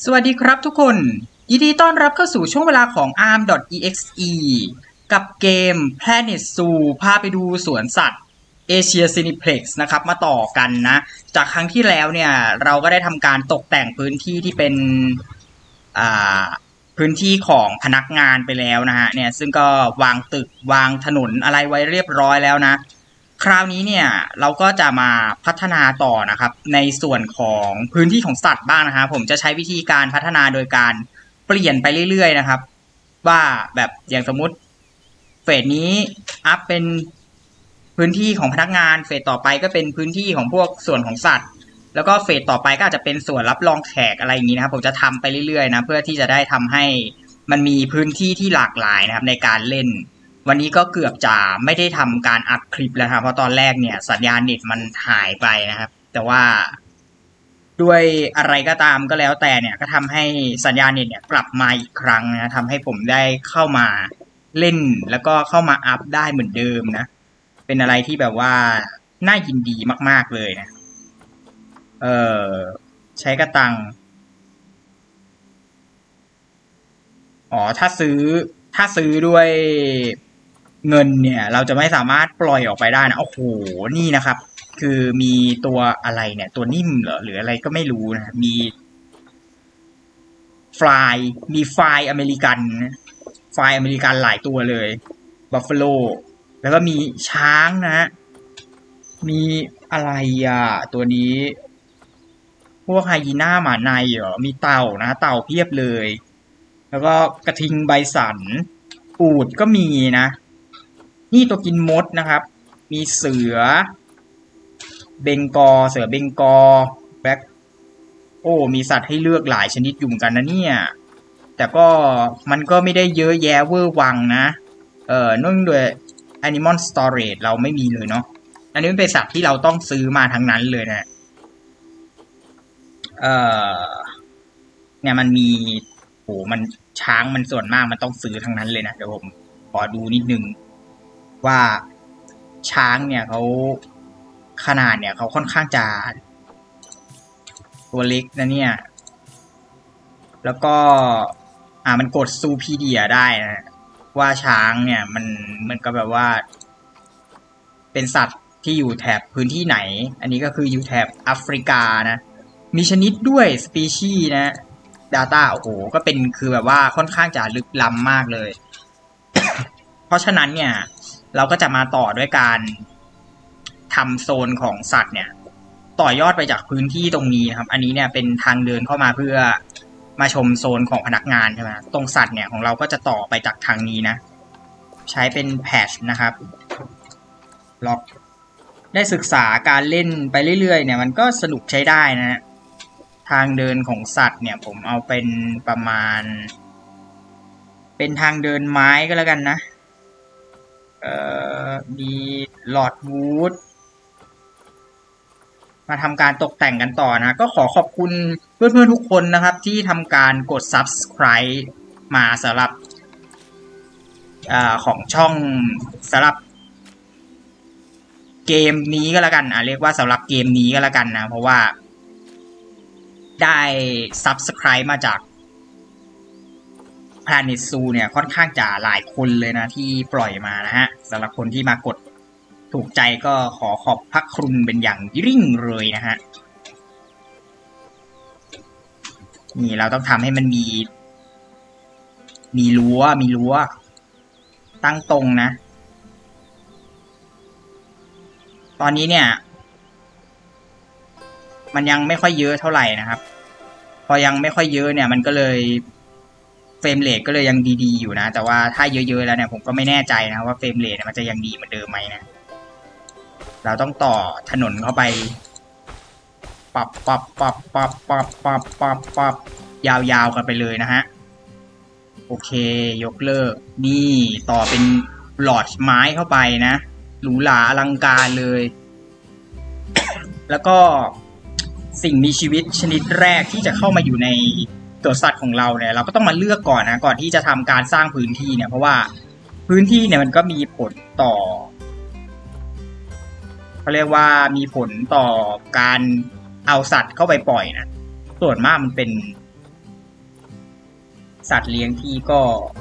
สวัสดีครับทุกคนยินดีต้อนรับเข้าสู่ช่วงเวลาของ arm.exe กับเกม Planet Zoo พาไปดูสวนสัตว์ Asia Cineplex นะครับมาต่อกันนะจากครั้งที่แล้วเนี่ยเราก็ได้ทำการตกแต่งพื้นที่ที่เป็นอ่าพื้นที่ของพนักงานไปแล้วนะฮะเนี่ยซึ่งก็วางตึกวางถนนอะไรไว้เรียบร้อยแล้วนะคราวนี้เนี่ยเราก็จะมาพัฒนาต่อนะครับในส่วนของพื้นที่ของสัตว์บ้างนะครับผมจะใช้วิธีการพัฒนาโดยการเปลี่ยนไปเรื่อยๆนะครับว่าแบบอย่างสมมุติเฟสนี้อัพเป็นพื้นที่ของพนักงานเฟสต่อไปก็เป็นพื้นที่ของพวกส่วนของสัตว์แล้วก็เฟสต่อไปก็อาจจะเป็นส่วนรับรองแขกอะไรอย่างนี้นะครับผมจะทำไปเรื่อยๆนะเพื่อที่จะได้ทำให้มันมีพื้นที่ที่หลากหลายนะครับในการเล่นวันนี้ก็เกือบจะไม่ได้ทำการอัดคลิปแล้วครับเพราะตอนแรกเนี่ยสัญญาณเน็ตมันหายไปนะครับแต่ว่าด้วยอะไรก็ตามก็แล้วแต่เนี่ยก็ทำให้สัญญาณเน็ตเนี่ยกลับมาอีกครั้งนะทำให้ผมได้เข้ามาเล่นแล้วก็เข้ามาอัพได้เหมือนเดิมนะเป็นอะไรที่แบบว่าน่ายินดีมากๆเลยนะเออใช้กระตังอ๋อถ้าซื้อด้วยเงินเนี่ยเราจะไม่สามารถปล่อยออกไปได้นะโอ้โหนี่นะครับคือมีตัวอะไรเนี่ยตัวนิ่มเหรอหรืออะไรก็ไม่รู้นะมีไฟอเมริกันไฟอเมริกันหลายตัวเลยบัฟฟาโลแล้วก็มีช้างนะมีอะไรอ่ะตัวนี้พวกไฮยีน่าหมาในเหรอมีเต่านะเต่าเพียบเลยแล้วก็กระทิงไบสันอูฐก็มีนะนี่ตัวกินมดนะครับมีเสือเบงกอเสือเบงกอแบ็คโอ้มีสัตว์ให้เลือกหลายชนิดอยู่เหมือนกันนะเนี่ยแต่ก็มันก็ไม่ได้เยอะแยะเวอร์วังนะเนื่องด้วย Animal Storage เราไม่มีเลยเนาะอันนี้เป็นสัตว์ที่เราต้องซื้อมาทั้งนั้นเลยนะเนี่ยมันมีโหมันช้างมันส่วนมากมันต้องซื้อทั้งนั้นเลยนะเดี๋ยวผมขอดูนิดนึงว่าช้างเนี่ยเขาขนาดเนี่ยเขาค่อนข้างจะตัวเล็กนะเนี่ยแล้วก็มันกดซูพีเดียได้นะว่าช้างเนี่ยมันก็แบบว่าเป็นสัตว์ที่อยู่แถบพื้นที่ไหนอันนี้ก็คืออยู่แถบแอฟริกานะมีชนิดด้วยสปีชีส์นะ Data โอ้โหก็เป็นคือแบบว่าค่อนข้างจะลึกล้ำมากเลย เพราะฉะนั้นเนี่ยเราก็จะมาต่อด้วยการทำโซนของสัตว์เนี่ยต่อยอดไปจากพื้นที่ตรงนี้นะครับอันนี้เนี่ยเป็นทางเดินเข้ามาเพื่อมาชมโซนของพนักงานใช่ไหมตรงสัตว์เนี่ยของเราก็จะต่อไปจากทางนี้นะใช้เป็นแพทช์นะครับล็อกได้ศึกษาการเล่นไปเรื่อยๆเนี่ยมันก็สนุกใช้ได้นะทางเดินของสัตว์เนี่ยผมเอาเป็นประมาณเป็นทางเดินไม้ก็แล้วกันนะมีหลอดวูดมาทำการตกแต่งกันต่อนะก็ขอขอบคุณเพื่อนๆทุกคนนะครับที่ทำการกด Subscribe มาสำหรับของช่องสำหรับเกมนี้ก็แล้วกันเรียกว่าสำหรับเกมนี้ก็แล้วกันนะเพราะว่าได้ Subscribe มาจาก Planet Zoo เนี่ยค่อนข้างจะหลายคนเลยนะที่ปล่อยมานะฮะสำหรับคนที่มากดถูกใจก็ขอขอบพระคุณเป็นอย่างยิ่งเลยนะฮะนี่เราต้องทำให้มันมีรั้วตั้งตรงนะตอนนี้เนี่ยมันยังไม่ค่อยเยอะเท่าไหร่นะครับพอยังไม่ค่อยเยอะเนี่ยมันก็เลยเฟรมเรทก็เลยยังดีๆอยู่นะแต่ว่าถ้าเยอะๆแล้วเนี่ยผมก็ไม่แน่ใจนะว่าเฟรมเรทมันจะยังดีเหมือนเดิมไหมนะเราต้องต่อถนนเข้าไปปับยาวๆกันไปเลยนะฮะโอเคยกเลิกนี่ต่อเป็นหลอดไม้เข้าไปนะหรูหราอลังการเลย แล้วก็สิ่งมีชีวิตชนิดแรกที่จะเข้ามาอยู่ในตัวสัตว์ของเราเนี่ยเราก็ต้องมาเลือกก่อนนะก่อนที่จะทำการสร้างพื้นที่เนี่ยเพราะว่าพื้นที่เนี่ยมันก็มีผลต่อเขาเรียกว่ามีผลต่อการเอาสัตว์เข้าไปปล่อยนะส่วนมากมันเป็นสัตว์เลี้ยงที่ก็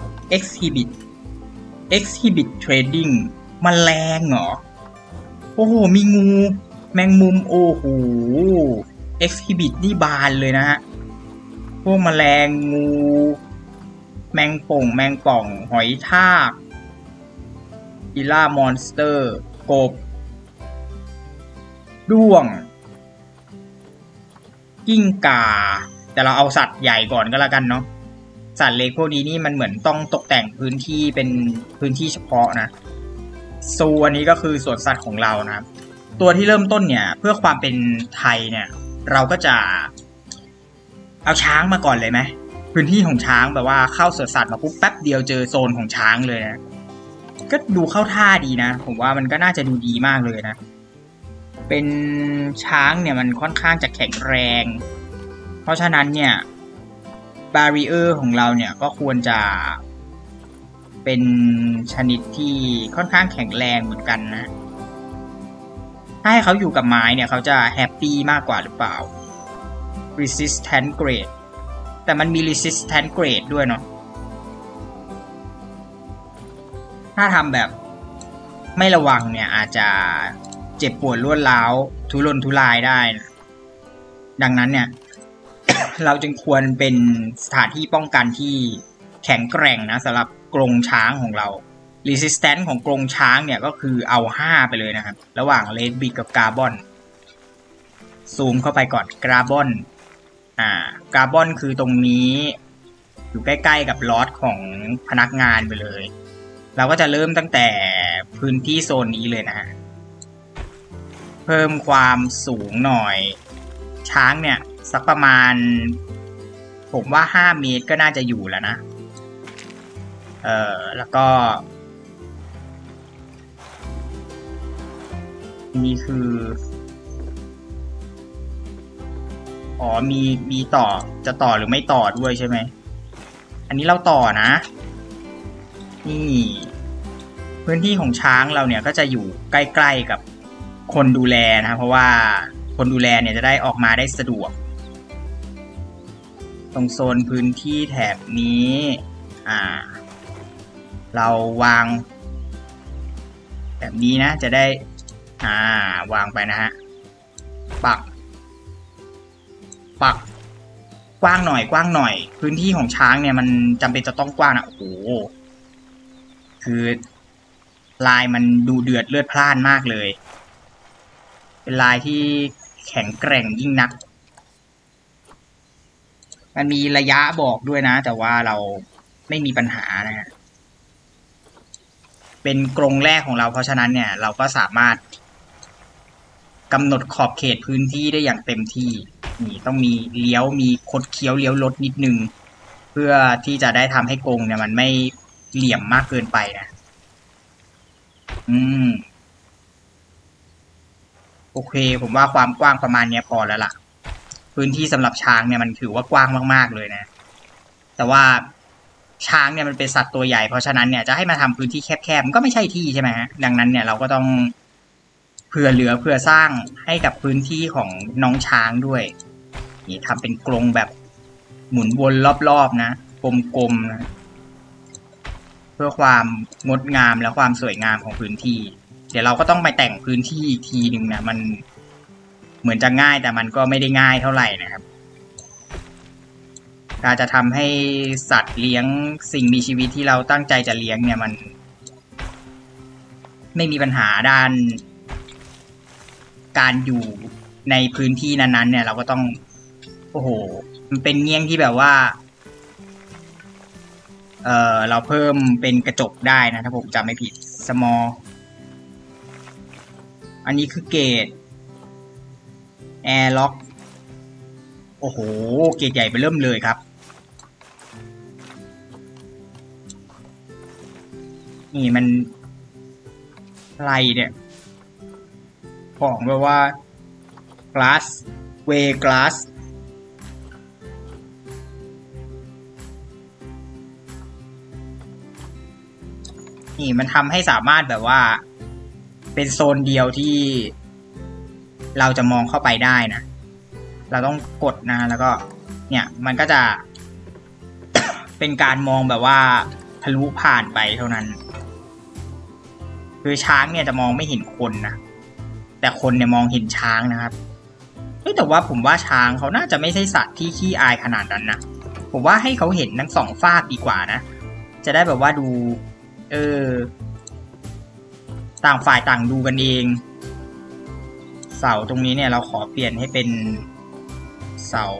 exhibit trading แมลงเหรอโอ้โหมีงูแมงมุมโอ้โห exhibit นี่บานเลยนะฮะพวกแมลงงูแมงป่องแมงป่องหอยทากอิล่ามอนสเตอร์กบด้วงกิ้งก่าแต่เราเอาสัตว์ใหญ่ก่อนก็แล้วกันเนาะสัตว์เล็กพวกนี้นี่มันเหมือนต้องตกแต่งพื้นที่เป็นพื้นที่เฉพาะนะซูอันนี้ก็คือสวนสัตว์ของเรานะครับตัวที่เริ่มต้นเนี่ยเพื่อความเป็นไทยเนี่ยเราก็จะเอาช้างมาก่อนเลยไหมพื้นที่ของช้างแบบว่าเข้าสวนสัตว์มาปุ๊บแป๊บเดียวเจอโซนของช้างเลยนะก็ดูเข้าท่าดีนะผมว่ามันก็น่าจะดูดีมากเลยนะเป็นช้างเนี่ยมันค่อนข้างจะแข็งแรงเพราะฉะนั้นเนี่ยบารีเออร์ของเราเนี่ยก็ควรจะเป็นชนิดที่ค่อนข้างแข็งแรงเหมือนกันนะถ้าให้เขาอยู่กับไม้เนี่ยเขาจะแฮปปี้มากกว่าหรือเปล่า resistant grade แต่มันมี resistant grade ด้วยเนาะถ้าทำแบบไม่ระวังเนี่ยอาจจะเจ็บปวดรวดร้าวทุรนทุรายได้นะดังนั้นเนี่ย เราจึงควรเป็นสถานที่ป้องกันที่แข็งแกร่งนะสำหรับกรงช้างของเรา resistance ของกรงช้างเนี่ยก็คือเอา5ไปเลยนะครับระหว่าง red big กับ carbon ซูมเข้าไปก่อน carbon carbon คือตรงนี้อยู่ใกล้ๆกับลอตของพนักงานไปเลยเราก็จะเริ่มตั้งแต่พื้นที่โซนนี้เลยนะฮะเพิ่มความสูงหน่อยช้างเนี่ยสักประมาณผมว่า5 เมตรก็น่าจะอยู่แล้วนะแล้วก็นี่คืออ๋อมีต่อจะต่อหรือไม่ต่อด้วยใช่ไหมอันนี้เราต่อนะนี่พื้นที่ของช้างเราเนี่ยก็จะอยู่ใกล้ๆกับคนดูแลนะเพราะว่าคนดูแลเนี่ยจะได้ออกมาได้สะดวกตรงโซนพื้นที่แถบนี้เราวางแบบนี้นะจะได้วางไปนะฮะปักกว้างหน่อยพื้นที่ของช้างเนี่ยมันจำเป็นจะต้องกว้างนะโอ้โหคือลายมันดูเดือดเลือดพล่านมากเลยเป็นลายที่แข็งแกร่งยิ่งนักมันมีระยะบอกด้วยนะแต่ว่าเราไม่มีปัญหานะฮะเป็นกรงแรกของเราเพราะฉะนั้นเนี่ยเราก็สามารถกำหนดขอบเขตพื้นที่ได้อย่างเต็มที่นี่ต้องมีเลี้ยวมีคดเคี้ยวเลี้ยวรถนิดนึงเพื่อที่จะได้ทำให้กรงเนี่ยมันไม่เหลี่ยมมากเกินไปนะโอเคผมว่าความกว้างประมาณนี้พอแล้วล่ะพื้นที่สำหรับช้างเนี่ยมันถือว่ากว้างมากๆเลยนะแต่ว่าช้างเนี่ยมันเป็นสัตว์ตัวใหญ่เพราะฉะนั้นเนี่ยจะให้มาทำพื้นที่แคบๆมันก็ไม่ใช่ที่ใช่ไหมฮะดังนั้นเนี่ยเราก็ต้องเผื่อเหลือเผื่อสร้างให้กับพื้นที่ของน้องช้างด้วยนี่ทำเป็นกรงแบบหมุนวนรอบๆนะกลมๆนะเพื่อความงดงามและความสวยงามของพื้นที่เดี๋ยวเราก็ต้องไปแต่งพื้นที่อีกทีหนึ่งนะมันเหมือนจะง่ายแต่มันก็ไม่ได้ง่ายเท่าไหร่นะครับการจะทำให้สัตว์เลี้ยงสิ่งมีชีวิตที่เราตั้งใจจะเลี้ยงเนี่ยมันไม่มีปัญหาด้านการอยู่ในพื้นที่นั้นๆเนี่ยเราก็ต้องโอ้โหมันเป็นเงี้ยงที่แบบว่าเราเพิ่มเป็นกระจกได้นะถ้าผมจำไม่ผิด small อันนี้คือเกจ air lock โอ้โหเกจใหญ่ไปเริ่มเลยครับนี่มันอะไรเนี่ยของแบบว่า glass way glass นี่มันทำให้สามารถแบบว่าเป็นโซนเดียวที่เราจะมองเข้าไปได้นะ เราต้องกดนะแล้วก็เนี่ยมันก็จะเป็นการมองแบบว่าทะลุผ่านไปเท่านั้นคือช้างเนี่ยจะมองไม่เห็นคนนะแต่คนเนี่ยมองเห็นช้างนะครับแต่ว่าผมว่าช้างเขาน่าจะไม่ใช่สัตว์ที่ขี้อายขนาดนั้นนะผมว่าให้เขาเห็นทั้งสองฝากดีกว่านะจะได้แบบว่าดูต่างฝ่ายต่างดูกันเองเสาตรงนี้เนี่ยเราขอเปลี่ยนให้เป็นเสา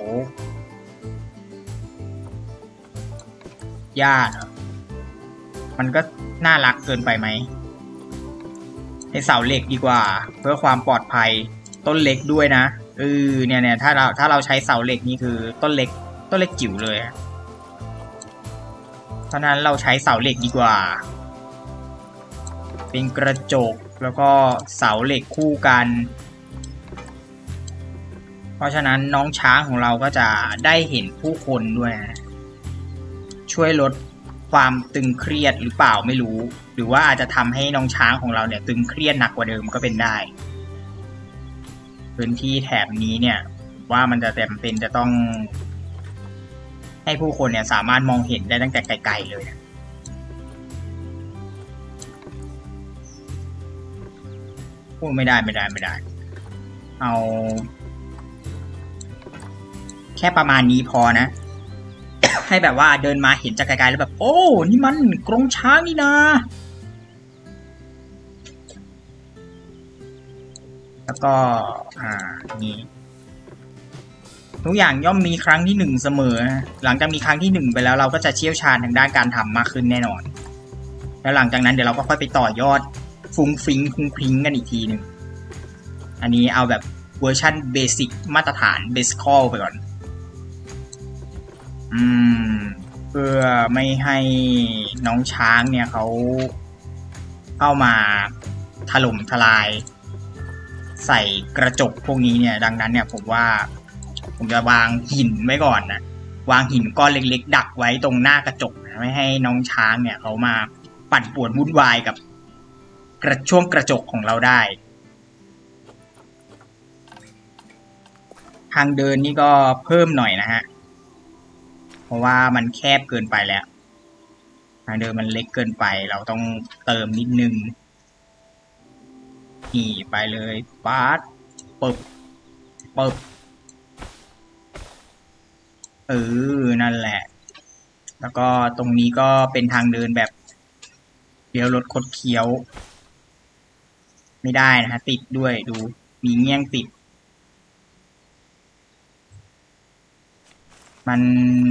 หญ้ามันก็น่ารักเกินไปไหมให้เสาเหล็กดีกว่าเพื่อความปลอดภัยต้นเล็กด้วยนะเนี่ยถ้าเราใช้เสาเหล็กนี่คือต้นเล็กจิ๋วเลยเพราะนั้นเราใช้เสาเหล็กดีกว่าเป็นกระจกแล้วก็เสาเหล็กคู่กันเพราะฉะนั้นน้องช้างของเราก็จะได้เห็นผู้คนด้วยช่วยลดความตึงเครียดหรือเปล่าไม่รู้หรือว่าอาจจะทำให้น้องช้างของเราเนี่ยตึงเครียดหนักกว่าเดิมก็เป็นได้พื้นที่แถบนี้เนี่ยว่ามันจะจำเป็นจะต้องให้ผู้คนเนี่ยสามารถมองเห็นได้ตั้งแต่ไกลๆเลยพูดไม่ได้เอาแค่ประมาณนี้พอนะ ให้แบบว่าเดินมาเห็นจากไกลๆแล้วแบบโอ้นี่มันกรงช้างนี่นะแล้วก็นี่ทุกอย่างย่อมมีครั้งที่หนึ่งเสมอหลังจากมีครั้งที่หนึ่งไปแล้วเราก็จะเชี่ยวชาญทางด้านการทำมากขึ้นแน่นอนแล้วหลังจากนั้นเดี๋ยวเราก็ค่อยไปต่อยอดฟุ้งฟิ้งกันอีกทีหนึ่งอันนี้เอาแบบเวอร์ชันเบสิกมาตรฐานเบสิคอลไปก่อนเพื่อไม่ให้น้องช้างเนี่ยเขาเข้ามาถล่มทลายใส่กระจกพวกนี้เนี่ยดังนั้นเนี่ยผมว่าผมจะวางหินไว้ก่อนนะวางหินก้อนเล็กๆดักไว้ตรงหน้ากระจกนะไม่ให้น้องช้างเนี่ยเขามาปั่นป่วนวุ่นวายกับช่วงกระจกของเราได้ทางเดินนี่ก็เพิ่มหน่อยนะฮะเพราะว่ามันแคบเกินไปแล้วทางเดินมันเล็กเกินไปเราต้องเติมนิดนึงนี่ไปเลยปาดปึ๊บนั่นแหละแล้วก็ตรงนี้ก็เป็นทางเดินแบบเลี้ยวรถคดเคี้ยวไม่ได้นะฮะติดด้วยดูมีเงี้ยงติดมัน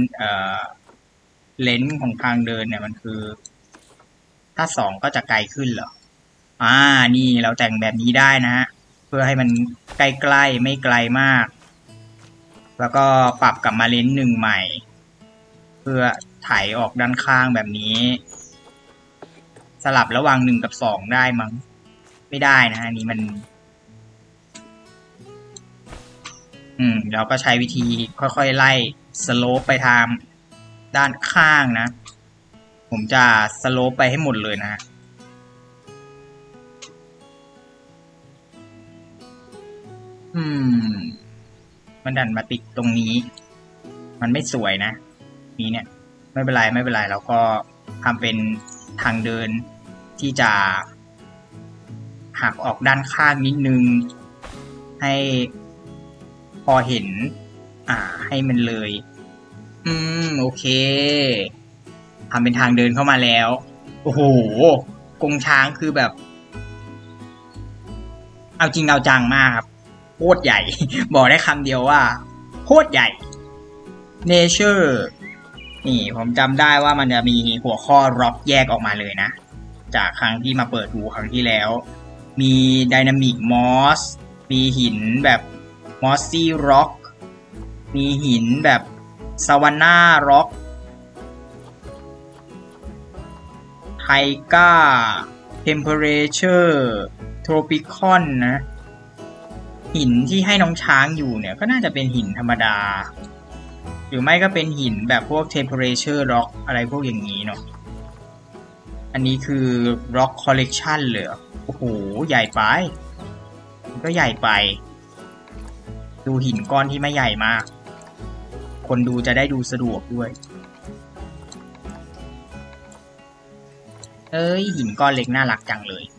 เลนส์ของทางเดินเนี่ยมันคือถ้า2ก็จะไกลขึ้นเหรอนี่เราแต่งแบบนี้ได้นะฮะเพื่อให้มันใกล้ๆไม่ไกลมากแล้วก็ปรับกลับมาเลนส์1ใหม่เพื่อไถออกด้านข้างแบบนี้สลับระหว่าง1กับ2ได้มั้งไม่ได้นะฮะนี่มันเราก็ใช้วิธีค่อยๆไล่สโลปไปทางด้านข้างนะผมจะสโลปไปให้หมดเลยนะมันดันมาติดตรงนี้มันไม่สวยนะนี้เนี่ยไม่เป็นไรเราก็ทำเป็นทางเดินที่จะหักออกด้านข้างนิดนึงให้พอเห็นให้มันเลยโอเคทำเป็นทางเดินเข้ามาแล้วโอ้โหกรงช้างคือแบบเอาจริงเอาจังมากครับโคตรใหญ่บอกได้คำเดียวว่าโคตรใหญ่ Nature นี่ผมจำได้ว่ามันจะมีหัวข้อร็อกแยกออกมาเลยนะจากครั้งที่มาเปิดดูครั้งที่แล้วมี Dynamic Moss มีหินแบบ Mossy Rock มีหินแบบ Savanna Rock Taiga Temperature Tropicon นะหินที่ให้น้องช้างอยู่เนี่ยก็น่าจะเป็นหินธรรมดาหรือไม่ก็เป็นหินแบบพวก Temperature Rock อะไรพวกอย่างนี้เนาะอันนี้คือ Rock Collection เลยโอ้โหใหญ่ไปก็ใหญ่ไปดูหินก้อนที่ไม่ใหญ่มากคนดูจะได้ดูสะดวกด้วยเอ้ยหินก้อนเล็กน่ารักจังเลย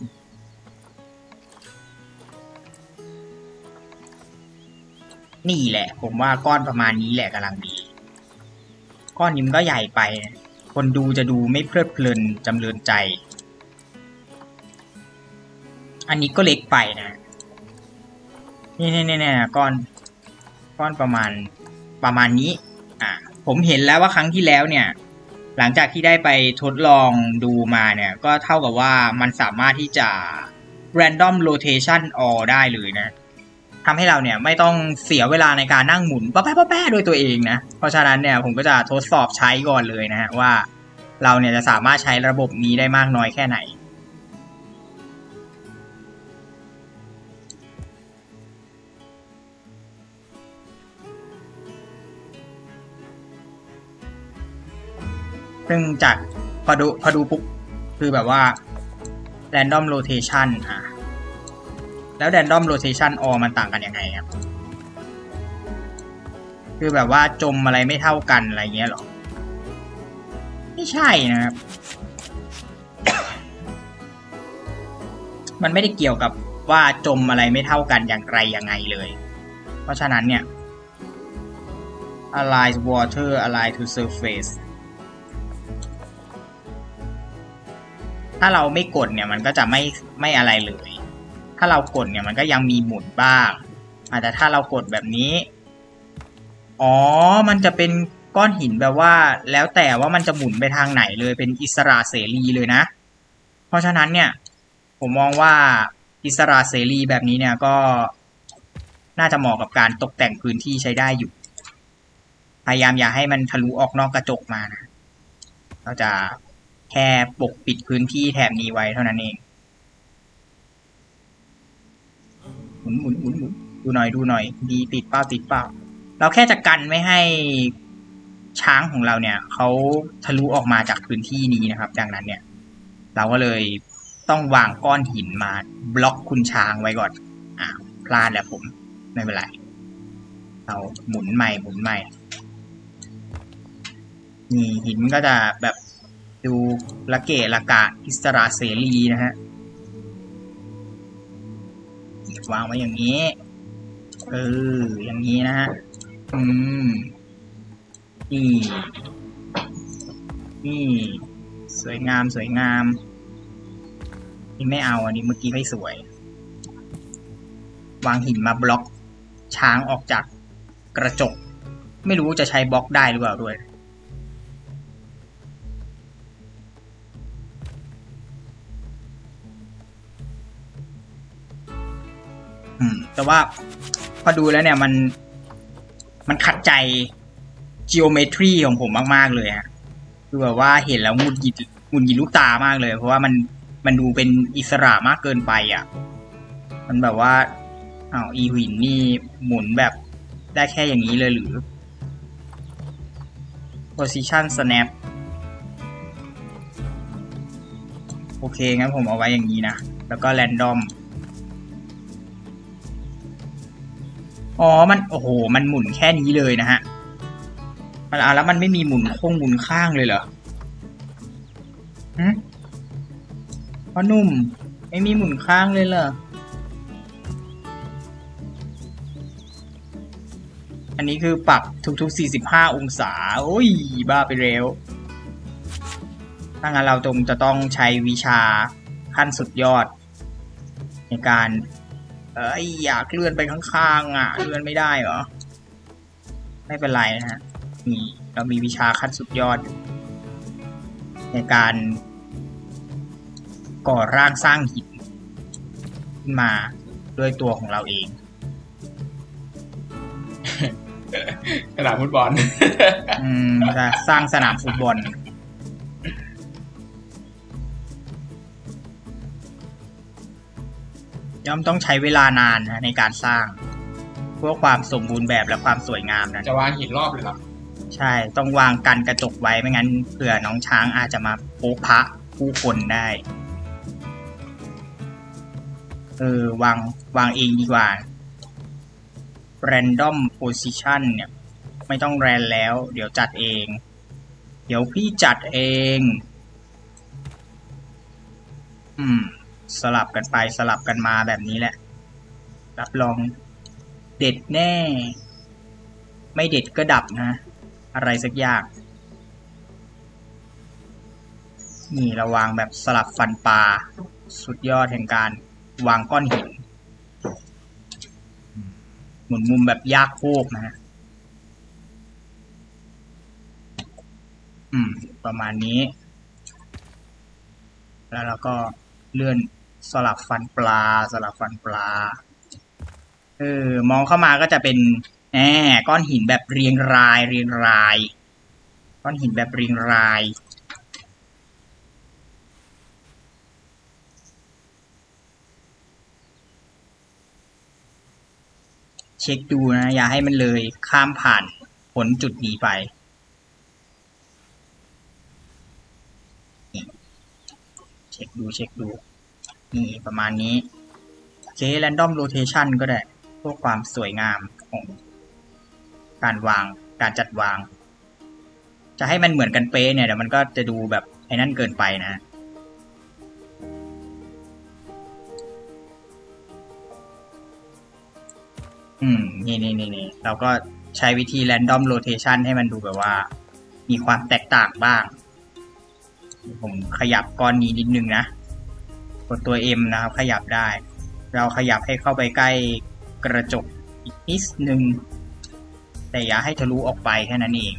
นี่แหละผมว่าก้อนประมาณนี้แหละกำลังดีก้อนนี้มันก็ใหญ่ไปคนดูจะดูไม่เพลิดเพลินจำเริญใจอันนี้ก็เล็กไปนะนี่ก้อนประมาณนี้ผมเห็นแล้วว่าครั้งที่แล้วเนี่ยหลังจากที่ได้ไปทดลองดูมาเนี่ยก็เท่ากับว่ามันสามารถที่จะ random rotation all ได้เลยนะทำให้เราเนี่ยไม่ต้องเสียเวลาในการนั่งหมุนป๊ะแป๊ะด้วยตัวเองนะเพราะฉะนั้นเนี่ยผมก็จะทดสอบใช้ก่อนเลยนะฮะว่าเราเนี่ยจะสามารถใช้ระบบนี้ได้มากน้อยแค่ไหนซึ่งจากพอดูปุ๊บคือแบบว่า random rotation แล้ว random rotation all มันต่างกันยังไงครับคือแบบว่าจมอะไรไม่เท่ากันอะไรเงี้ยหรอไม่ใช่นะครับ มันไม่ได้เกี่ยวกับว่าจมอะไรไม่เท่ากันอย่างไรยังไงเลยเพราะฉะนั้นเนี่ย align water align to surface ถ้าเราไม่กดเนี่ยมันก็จะไม่อะไรเลยถ้าเรากดเนี่ยมันก็ยังมีหมุนบ้างแต่ถ้าเรากดแบบนี้มันจะเป็นก้อนหินแบบว่าแล้วแต่ว่ามันจะหมุนไปทางไหนเลยเป็นอิสระเสรีเลยนะเพราะฉะนั้นเนี่ยผมมองว่าอิสระเสรีแบบนี้เนี่ยก็น่าจะเหมาะกับการตกแต่งพื้นที่ใช้ได้อยู่พยายามอย่าให้มันทะลุออกนอกกระจกมานะเราจะแค่ปกปิดพื้นที่แถบนี้ไว้เท่านั้นเองหมุนดูหน่อยดีติดเป้าเราแค่จะกันไม่ให้ช้างของเราเนี่ยเขาทะลุออกมาจากพื้นที่นี้นะครับดังนั้นเนี่ยเราก็เลยต้องวางก้อนหินมาบล็อกคุณช้างไว้ก่อนพลาดแล้วผมไม่เป็นไรเราหมุนใหม่นี่หินก็จะแบบดูละเกะละกะอิสระเสรีนะฮะวางไว้อย่างนี้อย่างนี้นะฮะนี่สวยงามนี่ไม่เอาอันนี้เมื่อกี้ไม่สวยวางหินมาบล็อกช้างออกจากกระจกไม่รู้จะใช้บล็อกได้หรือเปล่าด้วยแต่ว่าพอดูแล้วเนี่ยมันขัดใจ geometry ของผมมากๆเลยฮะคือแบบว่าเห็นแล้วหงุดหงิดลูกตามากเลยเพราะว่ามันดูเป็นอิสระมากเกินไปมันแบบว่าอีหินนี่หมุนแบบได้แค่อย่างนี้เลยหรือ position snap โอเคงั้นผมเอาไว้อย่างนี้นะแล้วก็ randomมันมันหมุนแค่นี้เลยนะฮะแล้วมันไม่มีหมุนข้างเลยเหรอพ่อหนุ่มไม่มีหมุนข้างเลยเหรออันนี้คือปรับทุก45องศาโอ้ยบ้าไปเร็วถ้างั้นเราจะต้องใช้วิชาขั้นสุดยอดในการอยากเลื่อนไปข้างๆเลื่อนไม่ได้เหรอไม่เป็นไรนะฮะนี่เรามีวิชาขั้นสุดยอดในการก่อร่างสร้างหินขึ้นมาด้วยตัวของเราเองสนามฟุตบอลจะสร้างสนามฟุตบอลย่อมต้องใช้เวลานานนะในการสร้างเพื่อความสมบูรณ์แบบและความสวยงามนะจะวางหินรอบเลยเหรอใช่ต้องวางกันกระจกไว้ไม่งั้นเผื่อน้องช้างอาจจะมาโป๊ะพะผู้คนได้วางเองดีกว่า random position เนี่ยไม่ต้องแรนแล้วเดี๋ยวจัดเองเดี๋ยวพี่จัดเองสลับกันไปสลับกันมาแบบนี้แหละรับรองเด็ดแน่ ไม่เด็ดก็ดับนะอะไรสักอย่างนี่เราวางแบบสลับฟันปลาสุดยอดแห่งการวางก้อนหินหมุนมุมแบบยากโคกนะฮะประมาณนี้แล้วเราก็เลื่อนสลับฟันปลาสลับฟันปลามองเข้ามาก็จะเป็นก้อนหินแบบเรียงรายเรียงรายก้อนหินแบบเรียงรายเช็คดูนะอย่าให้มันเลยข้ามผ่านพ้นจุดนี้ไปเช็คดูนี่ประมาณนี้random rotation ก็ได้เพื่อความสวยงามของการวางการจัดวางจะให้มันเหมือนกันเป๊ะเนี่ยเดี๋ยวมันก็จะดูแบบไอ้นั่นเกินไปนะนี่เราก็ใช้วิธี random rotation ให้มันดูแบบว่ามีความแตกต่างบ้างผมขยับก้อนนี้นิดนึงนะกดตัว M นะครับขยับได้เราขยับให้เข้าไปใกล้กระจกอีกนิดนึงแต่อย่าให้ทะลุออกไปแค่นั้นเอง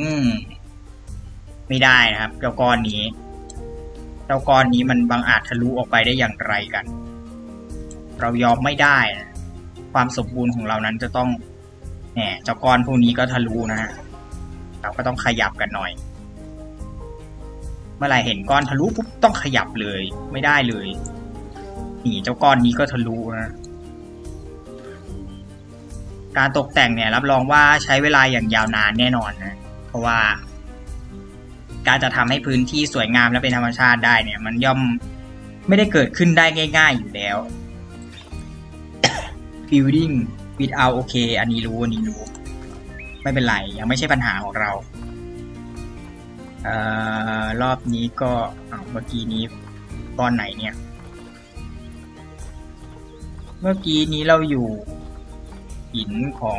ไม่ได้นะครับเจ้าก้อนนี้มันบังอาจทะลุออกไปได้อย่างไรกันเรายอมไม่ได้นะความสมบูรณ์ของเรานั้นจะต้องเจ้าก้อนพวกนี้ก็ทะลุนะฮะเราก็ต้องขยับกันหน่อยเมื่อไหร่เห็นก้อนทะลุปุ๊บต้องขยับเลยไม่ได้เลยนี่เจ้าก้อนนี้ก็ทะลุนะการตกแต่งเนี่ยรับรองว่าใช้เวลาอย่างยาวนานแน่นอนนะเพราะว่าการจะทำให้พื้นที่สวยงามและเป็นธรรมชาติได้เนี่ยมันย่อมไม่ได้เกิดขึ้นได้ง่ายๆอยู่แล้ว building without โอเคอันนี้รู้ไม่เป็นไรยังไม่ใช่ปัญหาของเรารอบนี้ก็เมื่อกี้นี้ก้อนไหนเนี่ยเมื่อกี้นี้เราอยู่หินของ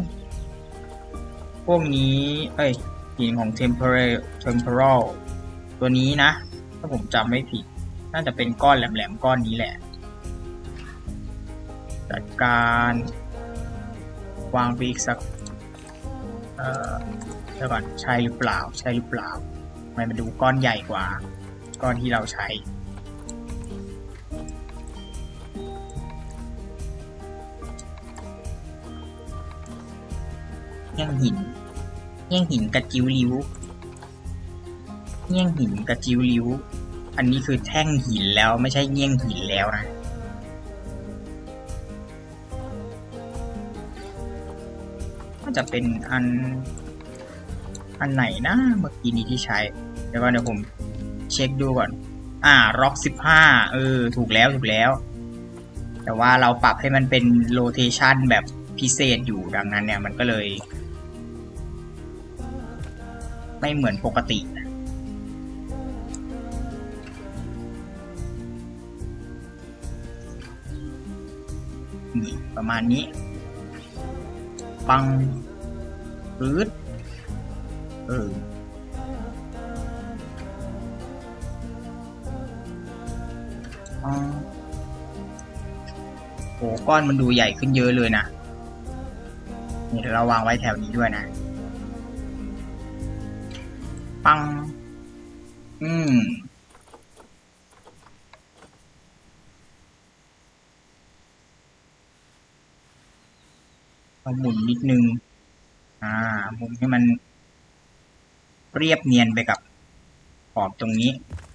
พวกนี้หินของ temporal ตัวนี้นะถ้าผมจำไม่ผิดน่าจะเป็นก้อนแหลมๆก้อนนี้แหละจัดการวางไปอีกสักเดี๋ยวก่อนใช่หรือเปล่าทำไมมันดูก้อนใหญ่กว่าก้อนที่เราใช้แง่งหินกระจิ้วริ้วแง่งหินกระจิ้วริ้วอันนี้คือแท่งหินแล้วไม่ใช่แง่งหินแล้วนะก็จะเป็นอันไหนนะเมื่อกี้นี้ที่ใช้เดี๋ยวผมเช็คดูก่อนร็อก15ถูกแล้วแต่ว่าเราปรับให้มันเป็นโรเทชันแบบพิเศษอยู่ดังนั้นเนี่ยมันก็เลยไม่เหมือนปกตินี่ประมาณนี้ปังปื๊ดโอ้ก้อนมันดูใหญ่ขึ้นเยอะเลยนะนี่เดี๋ยวเราวางไว้แถวนี้ด้วยนะปังเราหมุนนิดนึงหมุนให้มันเรียบเนียนไปกับขอบตรงนี้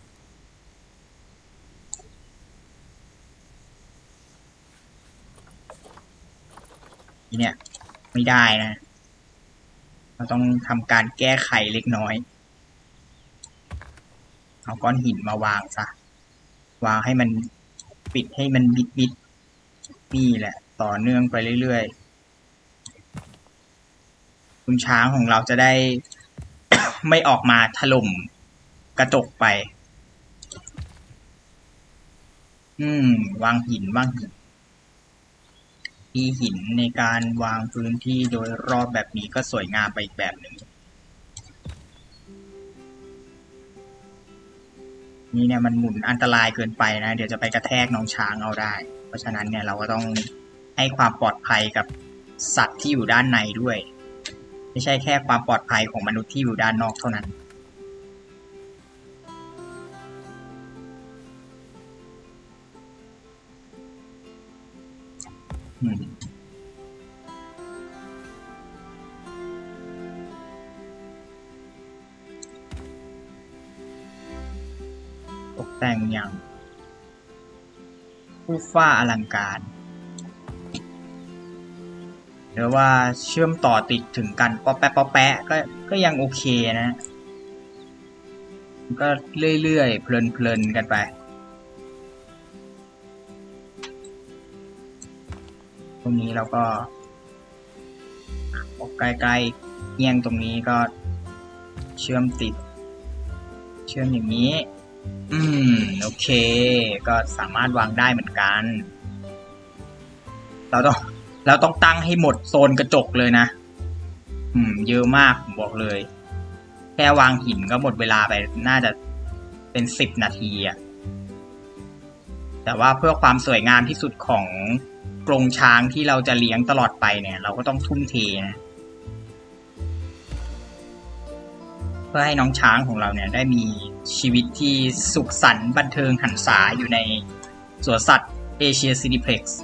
เนี่ยไม่ได้นะเราต้องทำการแก้ไขเล็กน้อยเอาก้อนหินมาวางซะวางให้มันปิดให้มันบิดนี่แหละต่อเนื่องไปเรื่อยๆคุณช้างของเราจะได้ ไม่ออกมาถล่มกระจกไปวางหินที่หินในการวางพื้นที่โดยรอบแบบนี้ก็สวยงามไปอีกแบบหนึ่งนี่เนี่ยมันหมุนอันตรายเกินไปนะเดี๋ยวจะไปกระแทกน้องช้างเอาได้เพราะฉะนั้นเนี่ยเราก็ต้องให้ความปลอดภัยกับสัตว์ที่อยู่ด้านในด้วยไม่ใช่แค่ความปลอดภัยของมนุษย์ที่อยู่ด้านนอกเท่านั้นตกแต่งอย่างผู้ฟ้าอลังการหรือว่าเชื่อมต่อติดถึงกันป๊อปแปะก็ยังโอเคนะก็เรื่อยๆเพลินกันไปตรงนี้เราก็ใกล้ๆเงี่ยงตรงนี้ก็เชื่อมอย่างนี้โอเคก็สามารถวางได้เหมือนกันเราต้องตั้งให้หมดโซนกระจกเลยนะเยอะมากผมบอกเลยแค่วางหินก็หมดเวลาไปน่าจะเป็น10 นาทีอะแต่ว่าเพื่อความสวยงามที่สุดของกรงช้างที่เราจะเลี้ยงตลอดไปเนี่ยเราก็ต้องทุ่มเทนะเพื่อให้น้องช้างของเราเนี่ยได้มีชีวิตที่สุขสันต์บันเทิงหันษาอยู่ในสวนสัตว์เอเชียซินิเพล็กซ์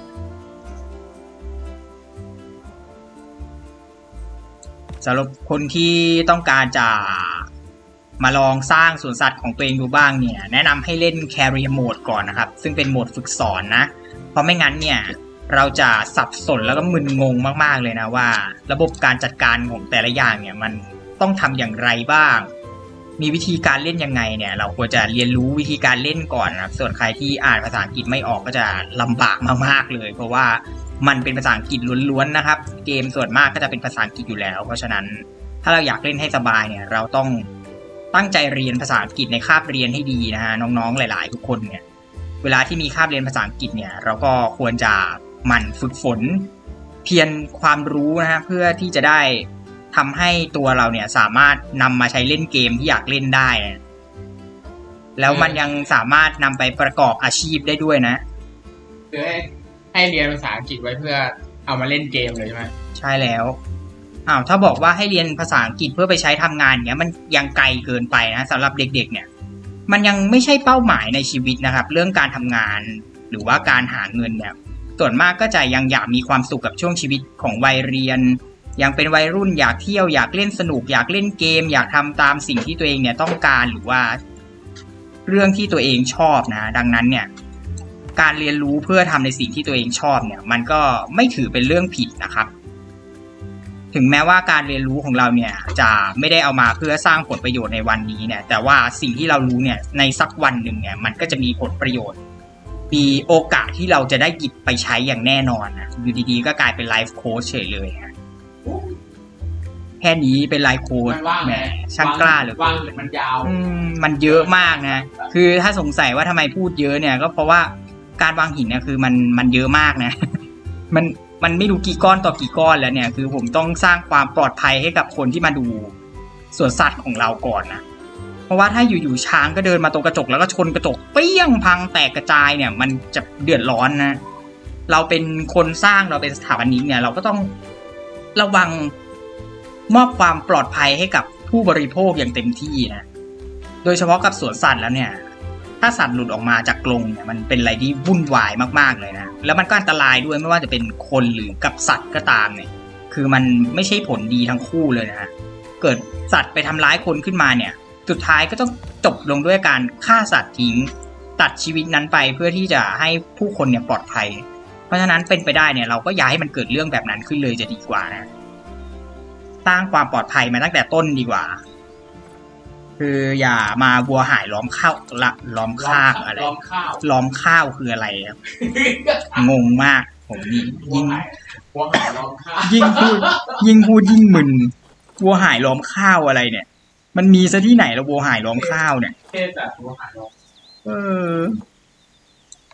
สำหรับคนที่ต้องการจะมาลองสร้างสวนสัตว์ของตัวเองดูบ้างเนี่ยแนะนำให้เล่น Career Mode ก่อนนะครับซึ่งเป็นโหมดฝึกสอนนะเพราะไม่งั้นเนี่ยเราจะสับสนแล้วก็มึนงงมากๆเลยนะว่าระบบการจัดการของแต่ละอย่างเนี่ยมันต้องทำอย่างไรบ้างมีวิธีการเล่นยังไงเนี่ยเราควรจะเรียนรู้วิธีการเล่นก่อนนะส่วนใครที่อ่านภาษาอังกฤษไม่ออกก็จะลำบากมากๆเลยเพราะว่ามันเป็นภาษาอังกฤษล้วนๆนะครับเกมส่วนมากก็จะเป็นภาษาอังกฤษอยู่แล้วเพราะฉะนั้นถ้าเราอยากเล่นให้สบายเนี่ยเราต้องตั้งใจเรียนภาษาอังกฤษในคาบเรียนให้ดีนะฮะน้องๆหลายๆทุกคนเนี่ยเวลาที่มีคาบเรียนภาษาอังกฤษเนี่ยเราก็ควรจะหมั่นฝึกฝนเพียรความรู้นะฮะเพื่อที่จะได้ทำให้ตัวเราเนี่ยสามารถนำมาใช้เล่นเกมที่อยากเล่นได้นะแล้วมันยังสามารถนำไปประกอบอาชีพได้ด้วยนะคือให้เรียนภาษาอังกฤษไว้เพื่อเอามาเล่นเกมเลยใช่ไหมใช่แล้วถ้าบอกว่าให้เรียนภาษาอังกฤษเพื่อไปใช้ทำงานเนี้ยมันยังไกลเกินไปนะสำหรับเด็กๆเนี่ยมันยังไม่ใช่เป้าหมายในชีวิตนะครับเรื่องการทำงานหรือว่าการหาเงินเนี่ยส่วนมากก็จะยังอยากมีความสุขกับช่วงชีวิตของวัยเรียนยังเป็นวัยรุ่นอยากเที่ยวอยากเล่นสนุกอยากเล่นเกมอยากทำตามสิ่งที่ตัวเองเนี่ยต้องการหรือว่าเรื่องที่ตัวเองชอบนะดังนั้นเนี่ยการเรียนรู้เพื่อทำในสิ่งที่ตัวเองชอบเนี่ยมันก็ไม่ถือเป็นเรื่องผิดนะครับถึงแม้ว่าการเรียนรู้ของเราเนี่ยจะไม่ได้เอามาเพื่อสร้างผลประโยชน์ในวันนี้เนี่ยแต่ว่าสิ่งที่เรารู้เนี่ยในสักวันหนึ่งเนี่ยมันก็จะมีผลประโยชน์มีโอกาสที่เราจะได้หยิบไปใช้อย่างแน่นอนนะอยู่ดีๆก็กลายเป็นไลฟ์โค้ชเฉยเลยฮะแค่นี้เป็นไลฟ์โค้ชแหมช่างกล้าเหลือเกินมันยาวมันเยอะมากนะคือถ้าสงสัยว่าทำไมพูดเยอะเนี่ยก็เพราะว่าการวางหินเนี่ยคือมันเยอะมากนะมันไม่รู้กี่ก้อนต่อกี่ก้อนแล้วเนี่ยคือผมต้องสร้างความปลอดภัยให้กับคนที่มาดูสวนสัตว์ของเราก่อนนะเพราะว่าถ้าอยู่ๆช้างก็เดินมาตรงกระจกแล้วก็ชนกระจกเปี้ยงพังแตกกระจายเนี่ยมันจะเดือดร้อนนะเราเป็นคนสร้างเราเป็นสถาปนิกเนี่ยเราก็ต้องระวังมอบความปลอดภัยให้กับผู้บริโภคอย่างเต็มที่นะโดยเฉพาะกับสวนสัตว์แล้วเนี่ยถ้าสัตว์หลุดออกมาจากกรงเนี่ยมันเป็นอะไรที่วุ่นวายมากๆเลยนะแล้วมันก็อันตรายด้วยไม่ว่าจะเป็นคนหรือกับสัตว์ก็ตามเนี่ยคือมันไม่ใช่ผลดีทั้งคู่เลยนะฮะเกิดสัตว์ไปทำร้ายคนขึ้นมาเนี่ยสุดท้ายก็ต้องจบลงด้วยการฆ่าสัตว์ทิ้งตัดชีวิตนั้นไปเพื่อที่จะให้ผู้คนเนี่ยปลอดภัยเพราะฉะนั้นเป็นไปได้เนี่ยเราก็อย่าให้มันเกิดเรื่องแบบนั้นขึ้นเลยจะดีกว่านะสร้างความปลอดภัยมาตั้งแต่ต้นดีกว่าคืออย่ามาวัวหายล้อมข้าวล้อมข้าวอะไรล้อมข้าวคืออะไรครับ งงมากผมนี่วัวหายล้อมข้าวยิ่งพูดยิ่งมึนวัวหายล้อมข้าวอะไรเนี่ยมันมีซะที่ไหนแล้ววัวหายล้อมข้าวเนี่ยเทศวัวหายล้อม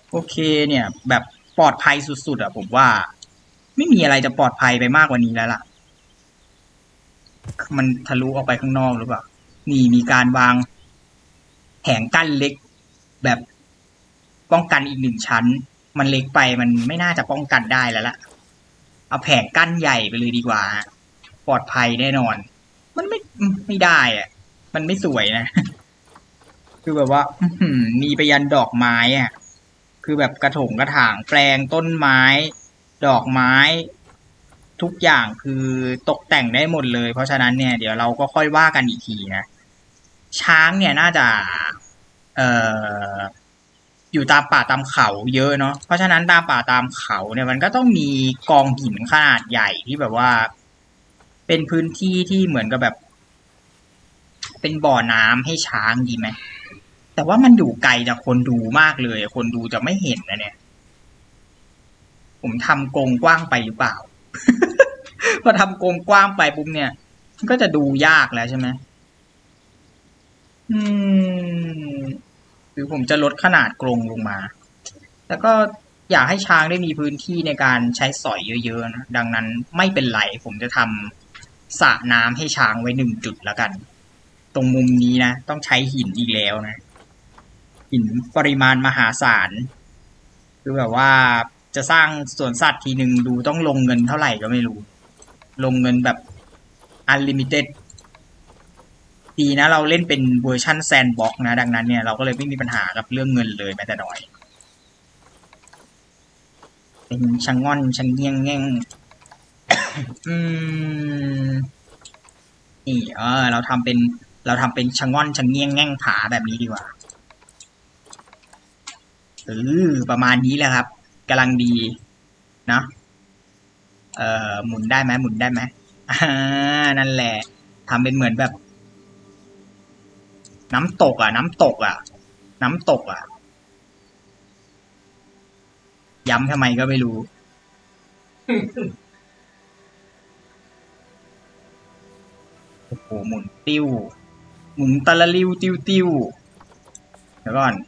โอเคเนี่ย แบบปลอดภัยสุดๆอ่ะผมว่า ไม่มีอะไรจะปลอดภัยไปมากกว่านี้แล้วล่ะมันทะลุออกไปข้างนอกหรือเปล่ามีการวางแผงกั้นเล็กแบบป้องกันอีก1 ชั้นมันเล็กไปมันไม่น่าจะป้องกันได้แล้วล่ะเอาแผงกั้นใหญ่ไปเลยดีกว่าปลอดภัยแน่นอนมันไม่ได้อ่ะมันไม่สวยนะคือแบบว่ามีไปยันดอกไม้อ่ะคือแบบกระถงกระถางแปลงต้นไม้ดอกไม้ทุกอย่างคือตกแต่งได้หมดเลยเพราะฉะนั้นเนี่ยเดี๋ยวเราก็ค่อยว่ากันอีกทีนะช้างเนี่ยน่าจะเอ่ออยู่ตามป่าตามเขาเยอะเนาะเพราะฉะนั้นตามป่าตามเขาเนี่ยมันก็ต้องมีกองหินขนาดใหญ่ที่แบบว่าเป็นพื้นที่ที่เหมือนกับแบบเป็นบ่อน้ำให้ช้างดีไหมแต่ว่ามันอยู่ไกลจากคนดูมากเลยคนดูจะไม่เห็นนะเนี่ยผมทำกรงกว้างไปหรือเปล่า พอทำกรงกว้างไปปุ๊บเนี่ยมันก็จะดูยากแล้วใช่ไหมอืมหรือผมจะลดขนาดกรงลงมาแล้วก็อยากให้ช้างได้มีพื้นที่ในการใช้สอยเยอะๆนะดังนั้นไม่เป็นไรผมจะทำสระน้ำให้ช้างไว้1 จุดแล้วกันตรงมุมนี้นะต้องใช้หินอีกแล้วนะหินปริมาณมหาศาลคือแบบว่าจะสร้างสวนสัตว์ทีหนึ่งดูต้องลงเงินเท่าไหร่ก็ไม่รู้ลงเงินแบบ unlimited ดีนะเราเล่นเป็นเวอร์ชันแซนด์บ็อกนะดังนั้นเนี่ยเราก็เลยไม่มีปัญหากับเรื่องเงินเลยแม้แต่น้อยเป็นชังง่อนชังเงี้ยงแง่งอืมนี่เราทำเป็นชังง่อนชังเงี้ยงแง่งผาแบบนี้ดีกว่าประมาณนี้แหละครับกำลังดีนะหมุนได้ไหมหมุนได้ไหมนั่นแหละทำเป็นเหมือนแบบน้ำตกอ่ะน้ำตกอ่ะน้ำตกอ่ะย้ำทำไมก็ไม่รู้ โอ้โหหมุนติ้วหมุนตะละลิวติ้วติ้วเดี๋ยวก่อน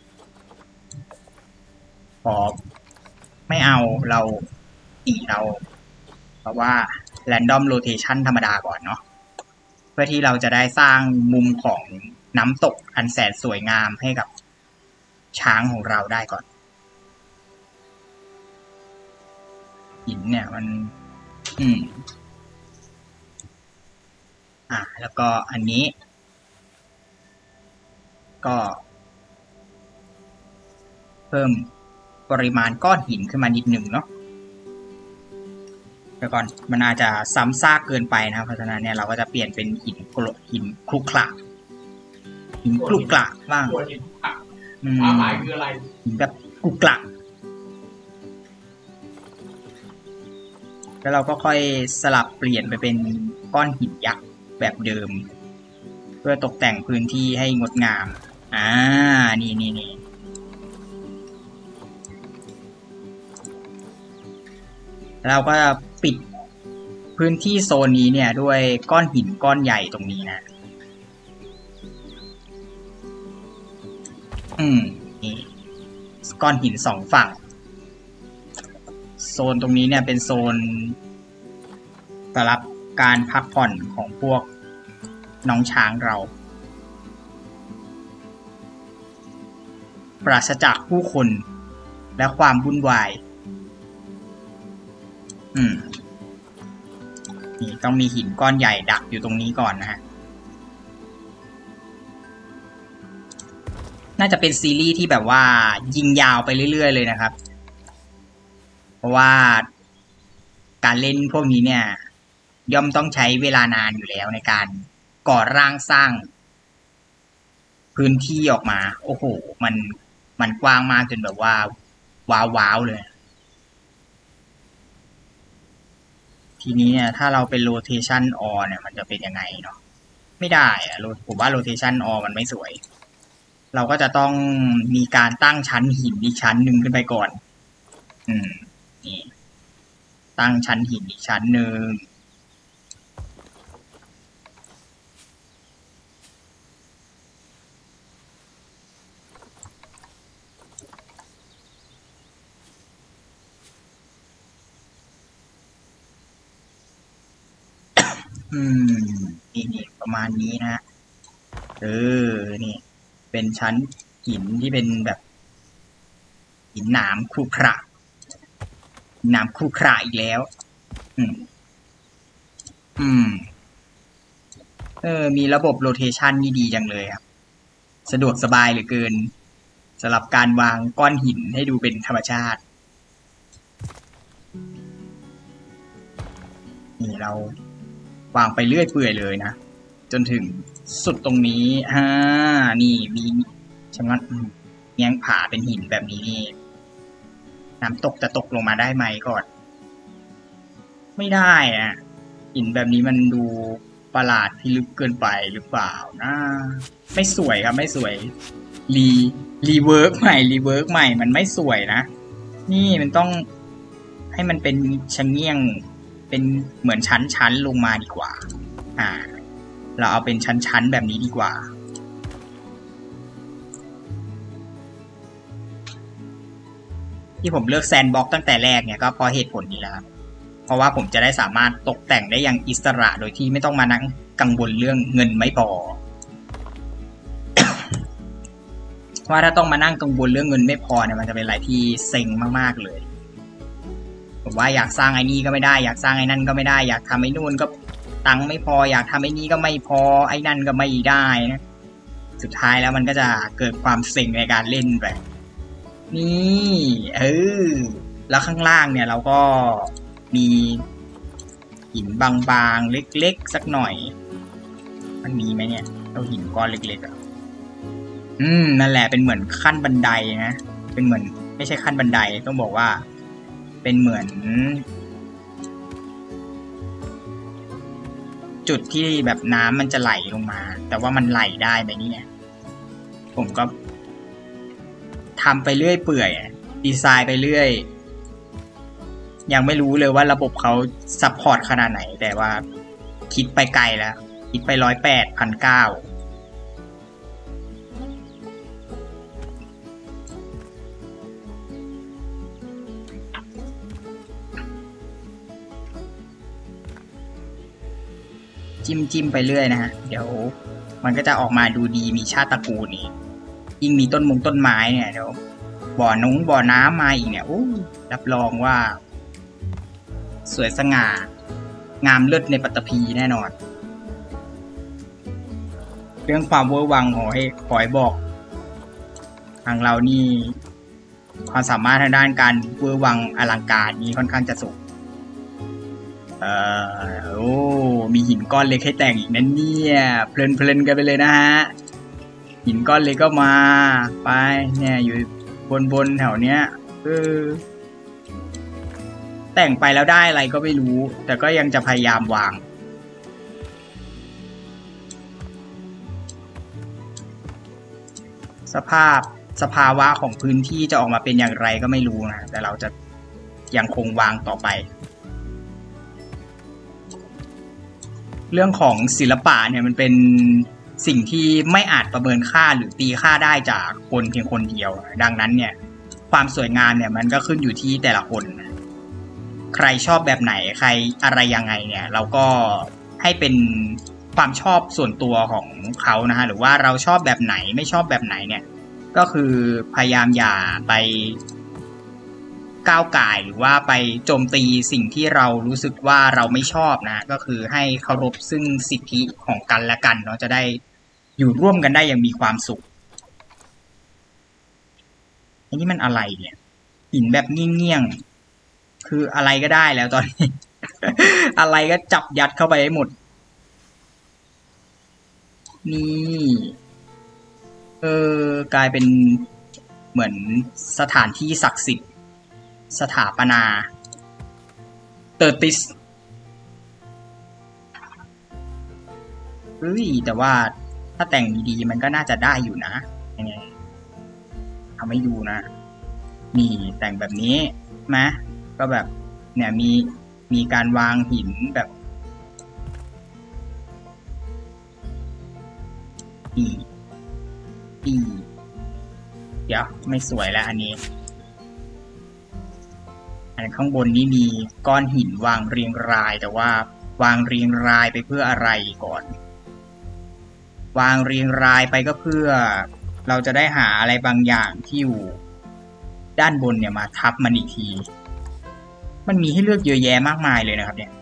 ขอไม่เอาเราเราเพราะว่า random rotation ธรรมดาก่อนเนาะเพื่อที่เราจะได้สร้างมุมของน้ำตกอันแสนสวยงามให้กับช้างของเราได้ก่อนหินเนี่ยมันอืมแล้วก็อันนี้ก็เพิ่มปริมาณก้อนหินขึ้นมานิดหนึ่งเนาะเดี๋ยวก่อนมันอาจจะซ้ำซากเกินไปนะเพราะฉะนั้นเนี่ยเราก็จะเปลี่ยนเป็นหินคลุกคลักหินคลุกคลักบ้างควรหินผักความหมายคืออะไรหินแบบคลุกคลักแล้วเราก็ค่อยสลับเปลี่ยนไปเป็นก้อนหินยักษ์แบบเดิมเพื่อตกแต่งพื้นที่ให้งดงามนี่เราก็จะปิดพื้นที่โซนนี้เนี่ยด้วยก้อนหินก้อนใหญ่ตรงนี้นะนี่ก้อนหิน2 ฝั่งโซนตรงนี้เนี่ยเป็นโซนสำหรับการพักผ่อนของพวกน้องช้างเราปราศจากผู้คนและความวุ่นวายนี่ต้องมีหินก้อนใหญ่ดักอยู่ตรงนี้ก่อนนะฮะน่าจะเป็นซีรีส์ที่แบบว่ายิงยาวไปเรื่อยๆเลยนะครับเพราะว่าการเล่นพวกนี้เนี่ยย่อมต้องใช้เวลานานอยู่แล้วในการก่อร่างสร้างพื้นที่ออกมาโอ้โหมันกว้างมากจนแบบว่าว้าวเลยทีนี้เนี่ยถ้าเราเป็น rotation on เนี่ยมันจะเป็นยังไงเนาะไม่ได้อะผมว่า rotation on มันไม่สวยเราก็จะต้องมีการตั้งชั้นหินอีกชั้นหนึ่งขึ้นไปก่อนนี่ตั้งชั้นหินอีกชั้นหนึ่งนี่ประมาณนี้นะนี่เป็นชั้นหินที่เป็นแบบหินหนามครุขระหนามครุขระอีกแล้วมีระบบโรเทชันนี่ดีจังเลยครับสะดวกสบายเหลือเกินสำหรับการวางก้อนหินให้ดูเป็นธรรมชาตินี่เราวางไปเรื่อยเปื่อยเลยนะจนถึงสุดตรงนี้นี่มีชะงัดแง้งผาเป็นหินแบบนี้นี่น้ำตกจะตกลงมาได้ไหมก่อนไม่ได้อะหินแบบนี้มันดูประหลาดที่ลึกเกินไปหรือเปล่านะไม่สวยครับไม่สวยรีเวิร์กใหม่มันไม่สวยนะนี่มันต้องให้มันเป็นชะเงี่ยงเป็นเหมือนชั้นลงมาดีกว่าเราเอาเป็นชั้นแบบนี้ดีกว่าที่ผมเลือกแซนด์บ็อกซ์ตั้งแต่แรกเนี่ยก็เพราะเหตุผลนี้แหละครับเพราะว่าผมจะได้สามารถตกแต่งได้อย่างอิสระโดยที่ไม่ต้องมานั่งกังวลเรื่องเงินไม่พอ ว่าถ้าต้องมานั่งกังวลเรื่องเงินไม่พอเนี่ยมันจะเป็นอะไรที่เซ็งมากๆเลยผมว่าอยากสร้างไอ้นี่ก็ไม่ได้อยากสร้างไอ้นั่นก็ไม่ได้อยากทำไอ้นู่นก็ตังค์ไม่พออยากทำไอ้นี่ก็ไม่พอไอ้นั่นก็ไม่ได้นะสุดท้ายแล้วมันก็จะเกิดความเซ็งในการเล่นไปนี่แล้วข้างล่างเนี่ยเราก็มีหินบางๆเล็กๆสักหน่อยมันมีไหมเนี่ยเราหินก้อนเล็กๆนั่นแหละเป็นเหมือนขั้นบันไดนะเป็นเหมือนไม่ใช่ขั้นบันไดต้องบอกว่าเป็นเหมือนจุดที่แบบน้ำมันจะไหลลงมาแต่ว่ามันไหลได้ไหมเนี่ยผมก็ทำไปเรื่อยเปื่อยดีไซน์ไปเรื่อยยังไม่รู้เลยว่าระบบเขาซัพพอร์ตขนาดไหนแต่ว่าคิดไปไกลแล้วคิดไป108,900จิ้มไปเรื่อยนะฮะเดี๋ยวมันก็จะออกมาดูดีมีชาติตระกูลนี่ยิ่งมีต้นไม้เนี่ยเดี๋ยวบ่อน้ำมาอีกเนี่ยรับรองว่าสวยสง่างามเลิศในปัตตภีแน่นอนเรื่องความเวอร์วังขอให้บอกทางเรานี่ความสามารถทางด้านการเวอร์วังอลังการนี้ค่อนข้างจะสูงมีหินก้อนเล็กให้แต่งอีกนั่นเนี่ยเพลินกันไปเลยนะฮะหินก้อนเล็กก็มาไปเนี่ยอยู่บนแถวเนี้ยแต่งไปแล้วได้อะไรก็ไม่รู้แต่ก็ยังจะพยายามวางสภาวะของพื้นที่จะออกมาเป็นอย่างไรก็ไม่รู้นะแต่เราจะยังคงวางต่อไปเรื่องของศิลปะเนี่ยมันเป็นสิ่งที่ไม่อาจประเมินค่าหรือตีค่าได้จากคนเพียงคนเดียวดังนั้นเนี่ยความสวยงามเนี่ยมันก็ขึ้นอยู่ที่แต่ละคนใครชอบแบบไหนใครอะไรยังไงเนี่ยเราก็ให้เป็นความชอบส่วนตัวของเขานะฮะหรือว่าเราชอบแบบไหนไม่ชอบแบบไหนเนี่ยก็คือพยายามอย่าไปก้าวก่ายหรือว่าไปโจมตีสิ่งที่เรารู้สึกว่าเราไม่ชอบนะก็คือให้เคารพซึ่งสิทธิของกันและกันเนาะจะได้อยู่ร่วมกันได้อย่างมีความสุขอันนี้มันอะไรเนี่ยหินแบบเงี้ยงๆคืออะไรก็ได้แล้วตอนนี้ อะไรก็จับยัดเข้าไปให้หมดนี่กลายเป็นเหมือนสถานที่ศักดิ์สิทธิ์สถาปนาเตอร์ติสแต่ว่าถ้าแต่งดีๆมันก็น่าจะได้อยู่นะยังไงทำให้ดูนะนี่แต่งแบบนี้ไหมก็แบบเนี่ยมีการวางหินแบบเดี๋ยวไม่สวยแล้วอันนี้ข้างบนนี้มีก้อนหินวางเรียงรายแต่ว่าวางเรียงรายไปเพื่ออะไรก่อน วางเรียงรายไปก็เพื่อเราจะได้หาอะไรบางอย่างที่อยู่ด้านบนเนี่ยมาทับมันอีกทีมันมีให้เลือกเยอะแยะมากมายเลยนะครับเนี่ย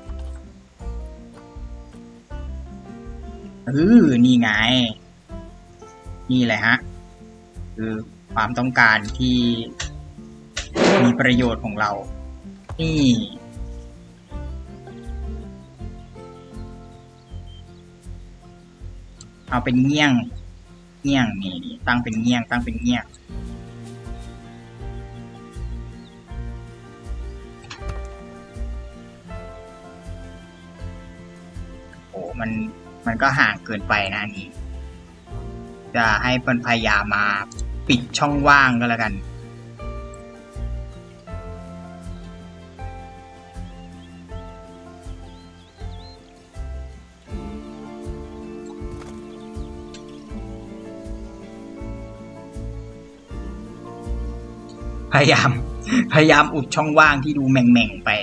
นี่ไงนี่แหละฮะคือความต้องการที่มีประโยชน์ของเรานี่เอาเป็นเงี้ยงนี่ตั้งเป็นเงี้ยงโอ้มันก็ห่างเกินไปนะนี่จะให้มันพยายามมาปิดช่องว่างก็แล้วกันพยายามอุดช่องว่างที่ดูแหม่งๆไป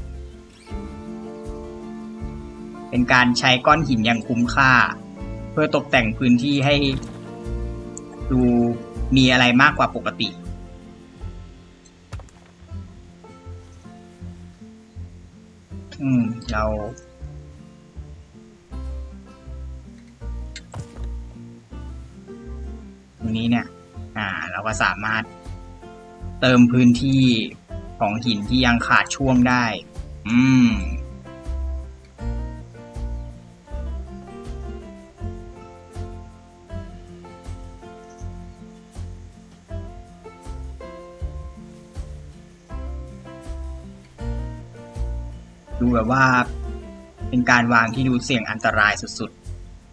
เป็นการใช้ก้อนหินอย่างคุ้มค่าเพื่อตกแต่งพื้นที่ให้ดูมีอะไรมากกว่าปกติเราตรงนี้เนี่ยเราก็สามารถเติมพื้นที่ของหินที่ยังขาดช่วงได้ดูแบบว่าเป็นการวางที่ดูเสี่ยงอันตรายสุดๆ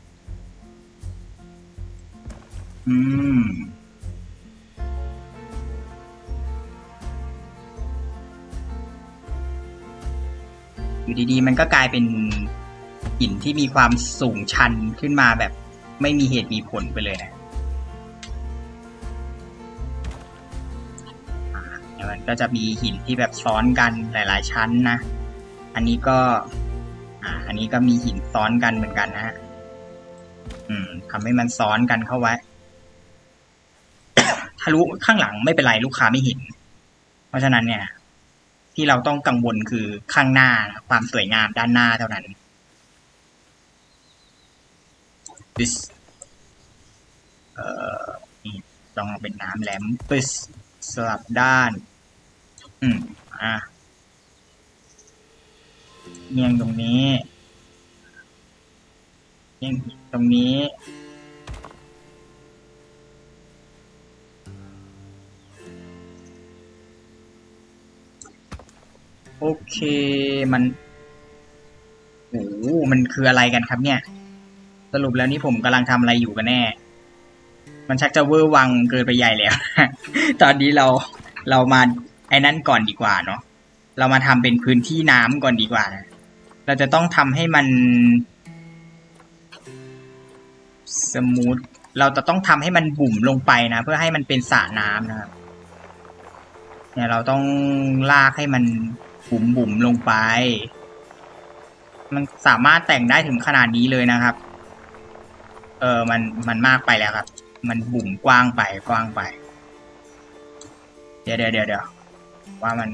อยู่ดีๆมันก็กลายเป็นหินที่มีความสูงชันขึ้นมาแบบไม่มีเหตุมีผลไปเลยนะมันก็จะมีหินที่แบบซ้อนกันหลายๆชั้นนะอันนี้ก็มีหินซ้อนกันเหมือนกันนะทำให้มันซ้อนกันเข้าไว้ ทะลุข้างหลังไม่เป็นไรลูกค้าไม่เห็นเพราะฉะนั้นเนี่ยที่เราต้องกังวลคือข้างหน้าความสวยงามด้านหน้าเท่านั้นนี่ต้องเป็นน้ำแหลมปึ๊สสลับด้านเงียงตรงนี้เงียงตรงนี้โอเคมันคืออะไรกันครับเนี่ยสรุปแล้วนี่ผมกำลังทำอะไรอยู่กันแน่มันชักจะเวอร์วังเกินไปใหญ่แล้ว ตอนนี้เรามาไอ้นั่นก่อนดีกว่าเนาะเรามาทำเป็นพื้นที่น้ำก่อนดีกว่าเราจะต้องทำให้มันสมูทเราจะต้องทำให้มันบุ๋มลงไปนะเพื่อให้มันเป็นสระน้ำนะครับเนี่ยเราต้องลากให้มันบุ๋มลงไปมันสามารถแต่งได้ถึงขนาดนี้เลยนะครับมันมากไปแล้วครับมันบุ๋มกว้างไปเดี๋ยวว่ามัน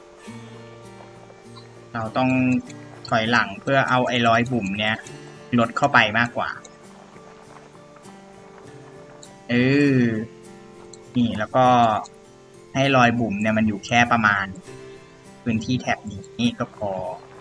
เราต้องถอยหลังเพื่อเอาไอ้รอยบุ๋มเนี้ยลดเข้าไปมากกว่านี่แล้วก็ให้รอยบุ๋มเนี่ยมันอยู่แค่ประมาณพื้นที่แถบนี้ก็พอ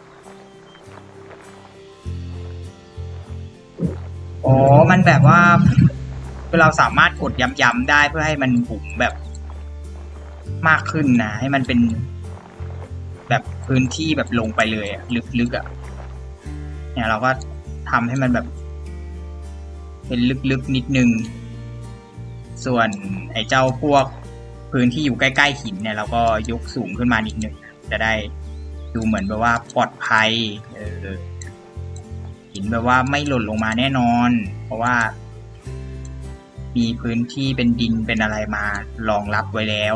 มันแบบว่าเราสามารถกดย้ำๆได้เพื่อให้มันบุ๋มแบบมากขึ้นนะให้มันเป็นแบบพื้นที่แบบลงไปเลยลึกๆเนี่ยเราก็ทำให้มันแบบเป็นลึกๆนิดนึงส่วนไอ้เจ้าพวกพื้นที่อยู่ใกล้ๆหินเนี่ยเราก็ยกสูงขึ้นมานิดนึงจะได้ดูเหมือนแบบว่าปลอดภัยหินแบบว่าไม่หล่นลงมาแน่นอนเพราะว่ามีพื้นที่เป็นดินเป็นอะไรมารองรับไว้แล้ว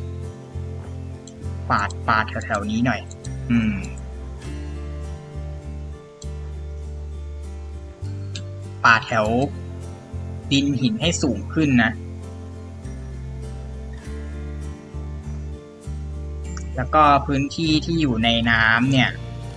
ปาดแถวๆนี้หน่อยป่าแถวดินหินให้สูงขึ้นนะแล้วก็พื้นที่ที่อยู่ในน้ำเนี่ย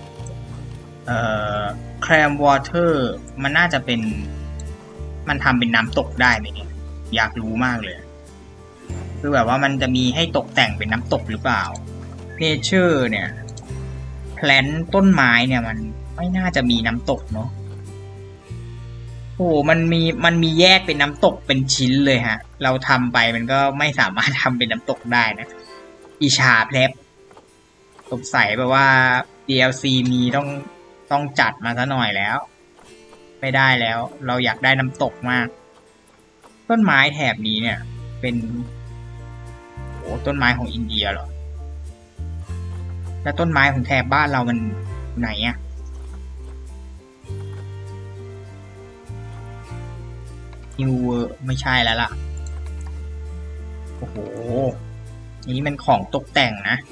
แคลมวอเตอร์มันน่าจะเป็นมันทำเป็นน้ำตกได้ไหมเนี่ยอยากรู้มากเลยคือแบบว่ามันจะมีให้ตกแต่งเป็นน้ำตกหรือเปล่าเนเจอร์เนี่ยแพลนต้นไม้เนี่ยมันไม่น่าจะมีน้ำตกเนาะโอ้มันมีแยกเป็นน้ำตกเป็นชิ้นเลยฮะเราทำไปมันก็ไม่สามารถทำเป็นน้ำตกได้นะอิชาแพลบสงสัยแบบว่า DLC มีต้องจัดมาซะหน่อยแล้วไม่ได้แล้วเราอยากได้น้ำตกมากต้นไม้แถบนี้เนี่ยเป็นโอ้ต้นไม้ของอินเดียเหรอแล้วต้นไม้ของแถบบ้านเรามันไหนอะนิวเวอร์ไม่ใช่แล้วล่ะโอ้โหนี่มันของตกแต่งนะ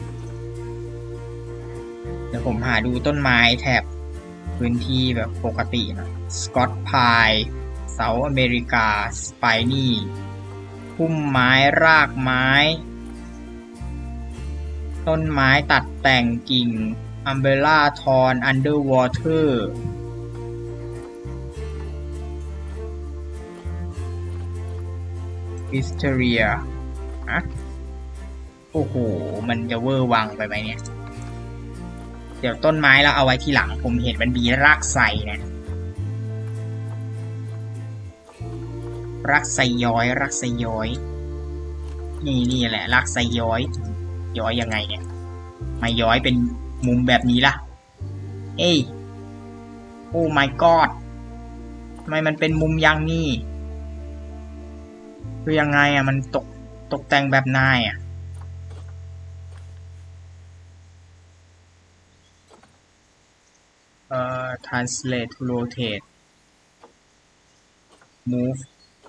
เดี๋ยวผมหาดูต้นไม้แถบพื้นที่แบบปกตินะสกอตพายเซาท์อเมริกาสไปนี่พุ่มไม้รากไม้ต้นไม้ตัดแต่งกิ่งอัมเบล่าทอนอันเดอร์วอเตอร์วิสเทเรียอะโอ้โหมันจะเวอร์วังไปไหมเนี่ยเดี๋ยวต้นไม้เราเอาไว้ทีหลังผมเห็นมันมีรากไทรนะรากไทรย้อยรากไทรย้อยนี่แหละรากไทรย้อยย้อยยังไงเนี่ยมาย้อยเป็นมุมแบบนี้ล่ะเอ้ยโอ้ my god ทำไมมันเป็นมุมอย่างนี้คือยังไงอ่ะมันตกแต่งแบบนายอ่ะtranslate to rotate move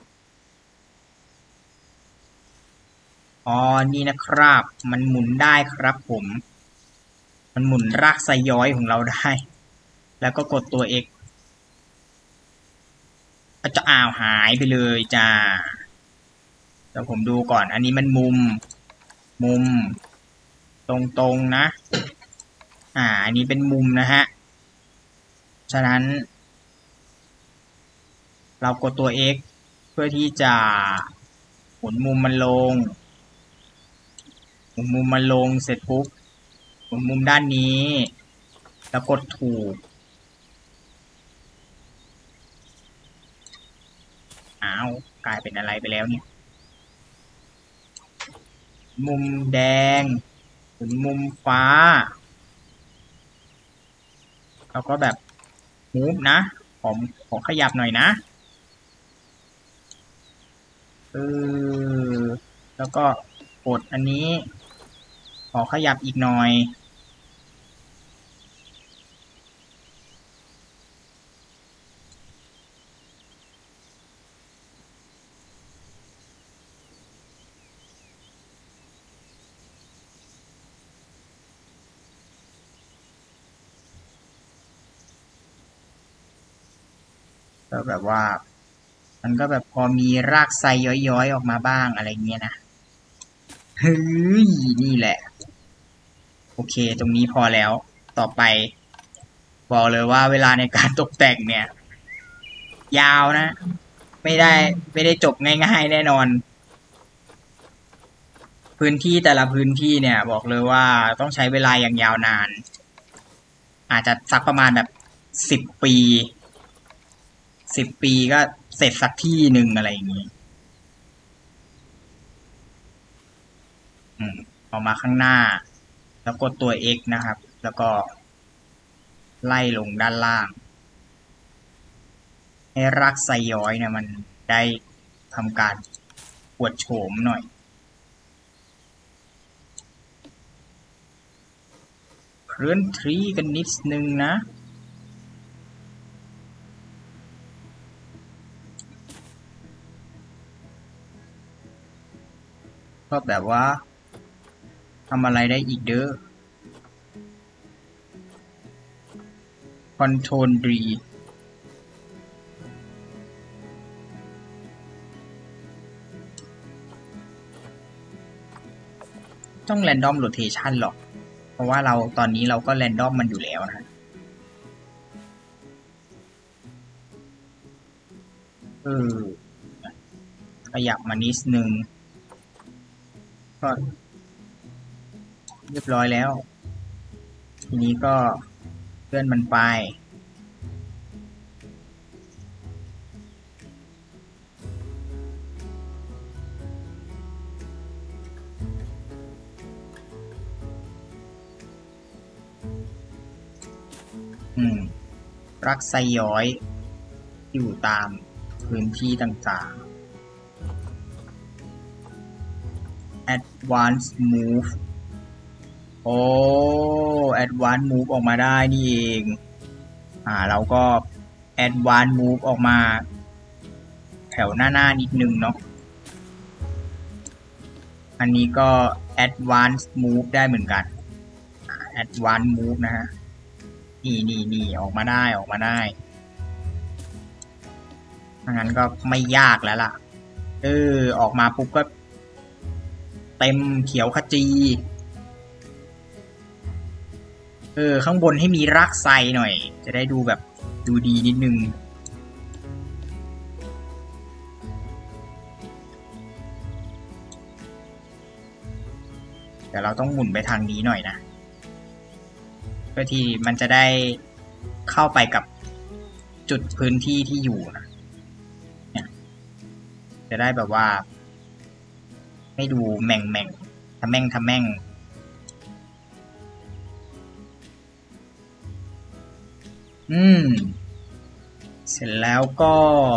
อ๋อนี่นะครับมันหมุนได้ครับผมมันหมุนรากไซย้อยของเราได้แล้วก็กดตัว X ก็จะหายไปเลยจ้าเดี๋ยวผมดูก่อนอันนี้มันมุมตรงๆนะอันนี้เป็นมุมนะฮะฉะนั้นเรากดตัว X เพื่อที่จะหมุนมุมมันลงเสร็จปุ๊บหมุนมุมด้านนี้แล้วกดถูกกลายเป็นอะไรไปแล้วเนี่ยมุมแดงหมุนมุมฟ้าแล้วก็แบบมูฟนะขอขยับหน่อยนะแล้วก็กดอันนี้ขอขยับอีกหน่อยก็แบบว่ามันก็แบบพอมีรากไซย้อยๆออกมาบ้างอะไรเงี้ยนะเฮ้ยนี่แหละโอเคตรงนี้พอแล้วต่อไปบอกเลยว่าเวลาในการตกแต่งเนี่ยยาวนะไม่ได้จบง่ายๆแน่นอนพื้นที่แต่ละพื้นที่เนี่ยบอกเลยว่าต้องใช้เวลาอย่างยาวนานอาจจะสักประมาณแบบ10 ปีก็เสร็จสักที่หนึ่งอะไรอย่างนี้ออกมาข้างหน้าแล้วกดตัว X นะครับแล้วก็ไล่ลงด้านล่างให้รากไซย้อยเนี่ยมันได้ทำการอวดโฉมหน่อยเคลื่อนที่กันนิดนึงนะก็แบบว่าทำอะไรได้อีกเด้อคอนโทรลดีต้อง random rotation หรอกเพราะว่าเราตอนนี้เราก็ random มันอยู่แล้วนะขยับมานิดนึงก็เรียบร้อยแล้วทีนี้ก็เลื่อนมันไปรักไซย้อยอยู่ตามพื้นที่ต่างๆ advance move โอ้ advance move ออกมาได้นี่เองเราก็ advance move ออกมาแถวหน้านิดนึงเนาะอันนี้ก็ advance move ได้เหมือนกันadvance move นะฮะนี่ออกมาได้งั้นก็ไม่ยากแล้วล่ะออกมาปุ๊บก็เต็มเขียวขจีข้างบนให้มีรากไซหน่อยจะได้ดูแบบดูดีนิดนึงแต่เราต้องหมุนไปทางนี้หน่อยนะเพื่อที่มันจะได้เข้าไปกับจุดพื้นที่ที่อยู่นะเนี่ยจะได้แบบว่าให้ดูแม่งทำแม่งเสร็จแล้วก็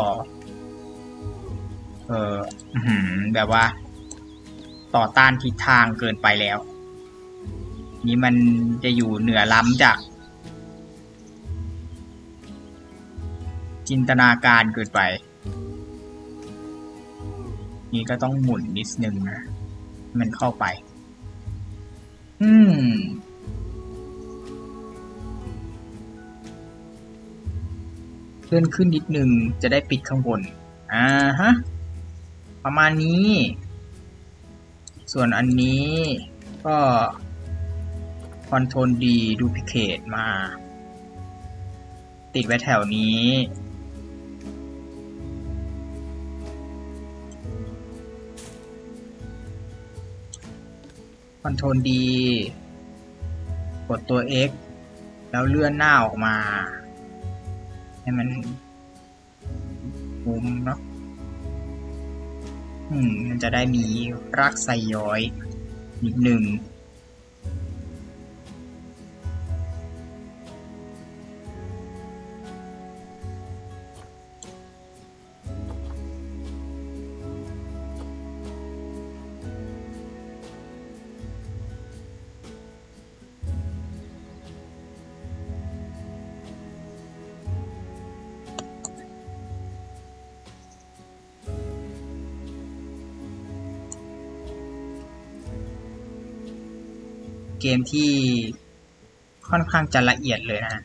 แบบว่าต่อต้านทิศทางเกินไปแล้วนี่มันจะอยู่เหนือล้ำจากจินตนาการเกินไปนี่ก็ต้องหมุนนิดนึงนะมันเข้าไปเลื่อนขึ้นนิดนึงจะได้ปิดข้างบนประมาณนี้ส่วนอันนี้ก็คอนโทรลดีดูพิเคทมาติดไว้แถวนี้คอนโทรลดีกดตัว X แล้วเลื่อนหน้าออกมาให้มันมุมเนาะมันจะได้มีรากไซย้อยนิดนึงเกมที่ค่อนข้างจะละเอียดเลยนะ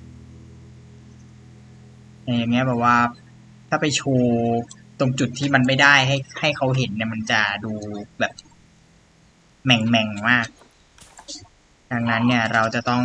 อย่างเงี้ยแบบว่าถ้าไปโชว์ตรงจุดที่มันไม่ได้ให้เขาเห็นเนี่ยมันจะดูแบบแหม่งมากดังนั้นเนี่ยเราจะต้อง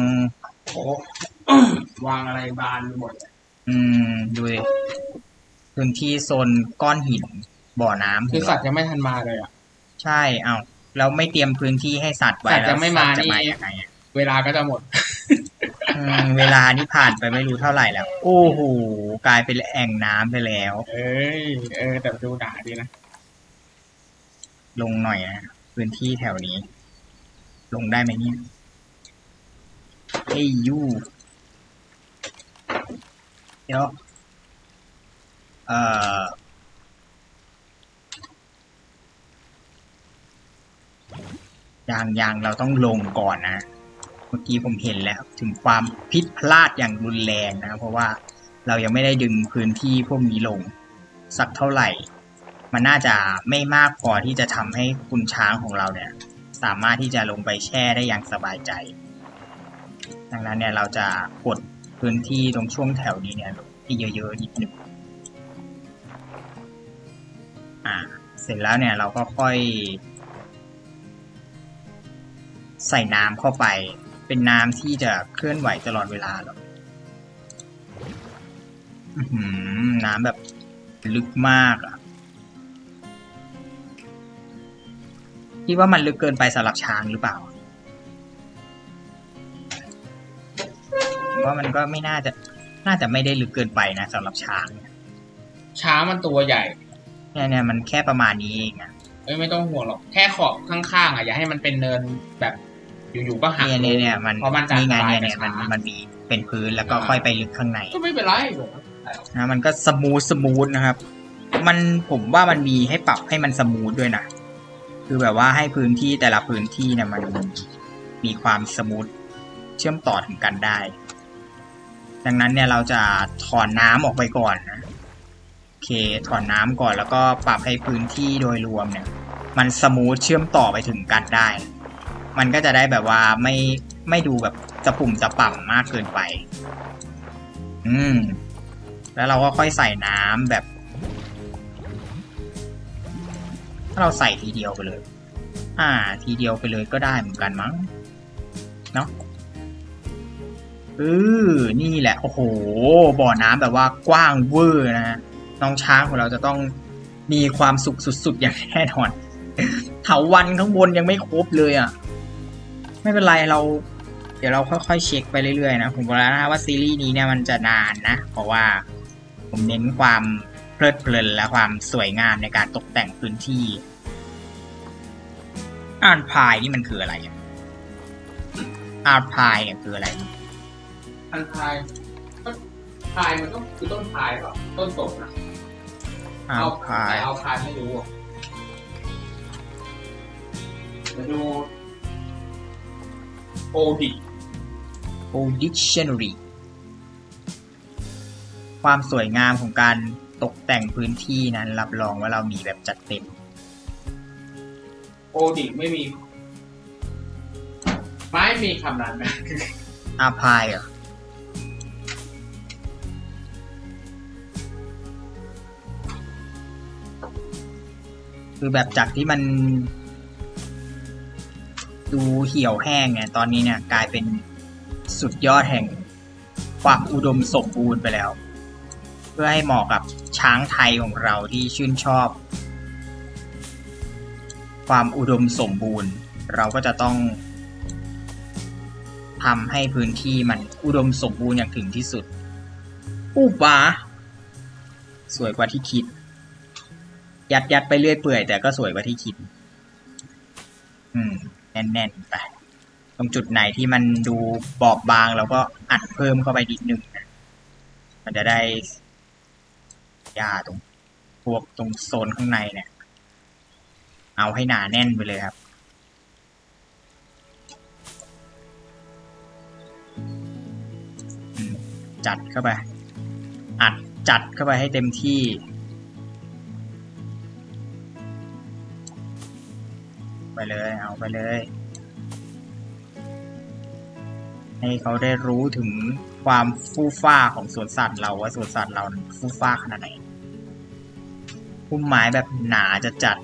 วางอะไรบานหมดดูดิพื้นที่โซนก้อนหินบ่อน้ำคือสัตว์ยังไม่ทันมาเลยใช่เราไม่เตรียมพื้นที่ให้สัตว์ไว้สัตว์จะไม่มานี่เวลาก็จะหมดเวลานี่ผ่านไปไม่รู้เท่าไหร่แล้วโอ้โหกลายเป็นแอ่งน้ำไปแล้วแต่ดูหนาดีนะลงหน่อยนะพื้นที่แถวนี้ลงได้ไหมเนี่ยเดี๋ยวอย่างเราต้องลงก่อนนะเมื่อกี้ผมเห็นแล้วถึงความผิดพลาดอย่างรุนแรงนะเพราะว่าเรายังไม่ได้ดึงพื้นที่พวกนี้ลงสักเท่าไหร่มันน่าจะไม่มากพอที่จะทำให้คุณช้างของเราเนี่ยสามารถที่จะลงไปแช่ได้อย่างสบายใจดังนั้นเนี่ยเราจะกดพื้นที่ตรงช่วงแถวนี้เนี่ยที่เยอะๆนิดนึงเสร็จแล้วเนี่ยเราก็ค่อยใส่น้ำเข้าไปเป็นน้ำที่จะเคลื่อนไหวตลอดเวลาหรอน้ำแบบลึกมากอ่ะคิดว่ามันลึกเกินไปสำหรับช้างหรือเปล่าว่ามันก็ไม่น่าจะไม่ได้ลึกเกินไปนะสำหรับช้างมันตัวใหญ่เนี่ยมันแค่ประมาณนี้เองไม่ต้องห่วงหรอกแค่ขอบข้างๆอย่าให้มันเป็นเนินแบบอยู่ๆก็หักเนี่ยมันเพราะมันนี่ไงเนี่ยมันมีเป็นพื้นแล้วก็ค่อยไปลึกข้างในก็ไม่เป็นไรนะมันก็สมูทนะครับผมว่ามันมีให้ปรับให้มันสมูทด้วยนะคือแบบว่าให้พื้นที่แต่ละพื้นที่เนี่ยมันมีความสมูทเชื่อมต่อถึงกันได้ดังนั้นเนี่ยเราจะถอนน้ำออกไปก่อนนะโอเคถอนน้ำก่อนแล้วก็ปรับให้พื้นที่โดยรวมเนี่ยมันสมูทเชื่อมต่อไปถึงกันได้มันก็จะได้แบบว่าไม่ดูแบบจะปุ่มจะป่ำมากเกินไปแล้วเราก็ค่อยใส่น้ำแบบถ้าเราใส่ทีเดียวไปเลยทีเดียวไปเลยก็ได้เหมือนกันมั้งเนาะนี่แหละโอ้โหบ่อน้ำแบบว่ากว้างเวอร์นะน้องช้างของเราจะต้องมีความสุขสุดๆอย่างแน่นอนเถาวัลย์ข้างบนยังไม่ครบเลยอ่ะไม่เป็นไรเดี๋ยวเราค่อยๆเช็คไปเรื่อยๆนะผมบอกแล้วนะว่าซีรีส์นี้เนี่ยมันจะนานนะเพราะว่าผมเน้นความเพลิดเพลินและความสวยงามในการตกแต่งพื้นที่อาร์ตพายนี่มันคืออะไรอาร์ตพายเนี่ยคืออะไรอันพายมันก็คือต้นพายหรอต้นสนนะเอาพายไม่รู้มาดู Dictionary ความสวยงามของการตกแต่งพื้นที่นั้นรับรองว่าเรามีแบบจัดเต็มไม่มีคำนั้นไหมอาพายเหรอคือแบบจากที่มันดูเหี่ยวแห้งเนี่ยตอนนี้เนี่ยกลายเป็นสุดยอดแห่งความอุดมสมบูรณ์ไปแล้วเพื่อให้เหมาะกับช้างไทยของเราที่ชื่นชอบความอุดมสมบูรณ์เราก็จะต้องทำให้พื้นที่มันอุดมสมบูรณ์อย่างถึงที่สุดว้าสวยกว่าที่คิดยัดไปเรื่อยเปื่อยแต่ก็สวยกว่าที่คิดแน่นๆไปตรงจุดไหนที่มันดูบอบบางเราก็อัดเพิ่มเข้าไปนิดนึงนะมันจะได้หญ้าตรงโซนข้างในเนี่ยเอาให้หนาแน่นไปเลยครับจัดเข้าไปอัดจัดเข้าไปให้เต็มที่ไปเลยเอาไปเลยให้เขาได้รู้ถึงความฟู่ฟ้าของสวนสัตว์เราว่าสวนสัตว์เราฟู่ฟ้าขนาดไหนพุ่มไม้แบบหนาจะจัด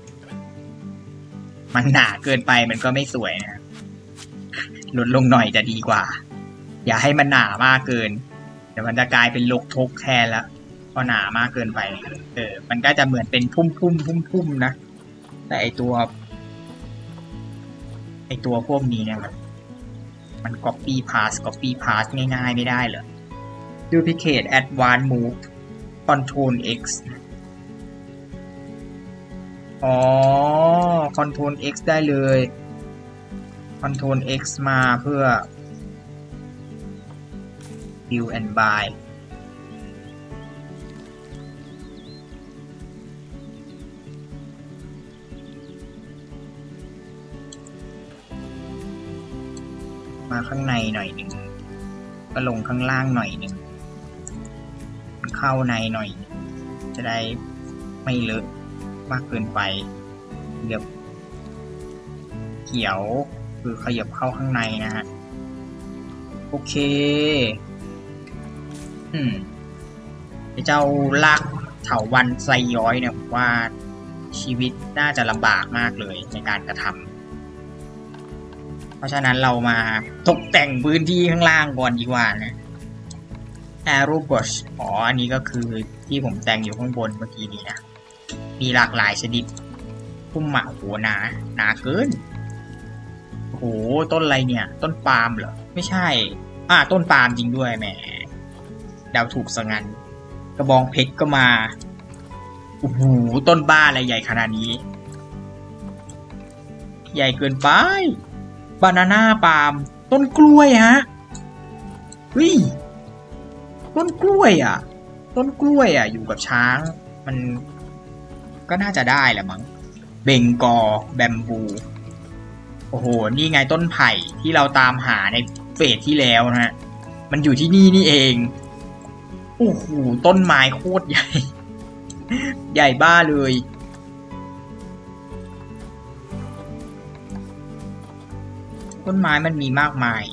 มันหนาเกินไปมันก็ไม่สวยนะลดลงหน่อยจะดีกว่าอย่าให้มันหนามากเกินเดี๋ยวมันจะกลายเป็นรกทกแทนแล้วพอหนามากเกินไปมันก็จะเหมือนเป็นพุ่มนะแต่ไอตัวพวกนี้เนี่ยมัน copy pass ง่ายๆไม่ได้เหรอ duplicate advanced move control X control X ได้เลย control X มาเพื่อ build and buyมาข้างในหน่อยหนึ่งก็ลงข้างล่างหน่อยหนึ่งเข้าในหน่อยจะได้ไม่เลอะมากเกินไปเดี๋ยวเขียวคือขยับเข้าข้างในนะฮะโอเคเจ้าลากเถาวัลย์ไซย้อยเนี่ยผมว่าชีวิตน่าจะลำบากมากเลยในการกระทำเพราะฉะนั้นเรามาตกแต่งพื้นที่ข้างล่างก่อนดีกว่านะ Arrow Bush อันนี้ก็คือที่ผมแต่งอยู่ข้างบนเมื่อกี้นี้นะมีหลากหลายชนิดพุ่มหมากโหหนาเกินโอ้โหต้นอะไรเนี่ยต้นปาล์มเหรอไม่ใช่ต้นปาล์มจริงด้วยแหมเดาถูกซะงั้นกระบองเพชรก็มาโอ้โหต้นบ้าอะไรใหญ่ขนาดนี้ใหญ่เกินไปบานาน่าปาล์มต้นกล้วยฮะเฮ้ยต้นกล้วยต้นกล้วยอยู่กับช้างมันก็น่าจะได้แหละมั้งเบงกอแบมบูโอ้โหนี่ไงต้นไผ่ที่เราตามหาในเฟสที่แล้วนะฮะมันอยู่ที่นี่เองโอ้โหต้นไม้โคตรใหญ่ ใหญ่บ้าเลยต้นไม้มันมีมากมาย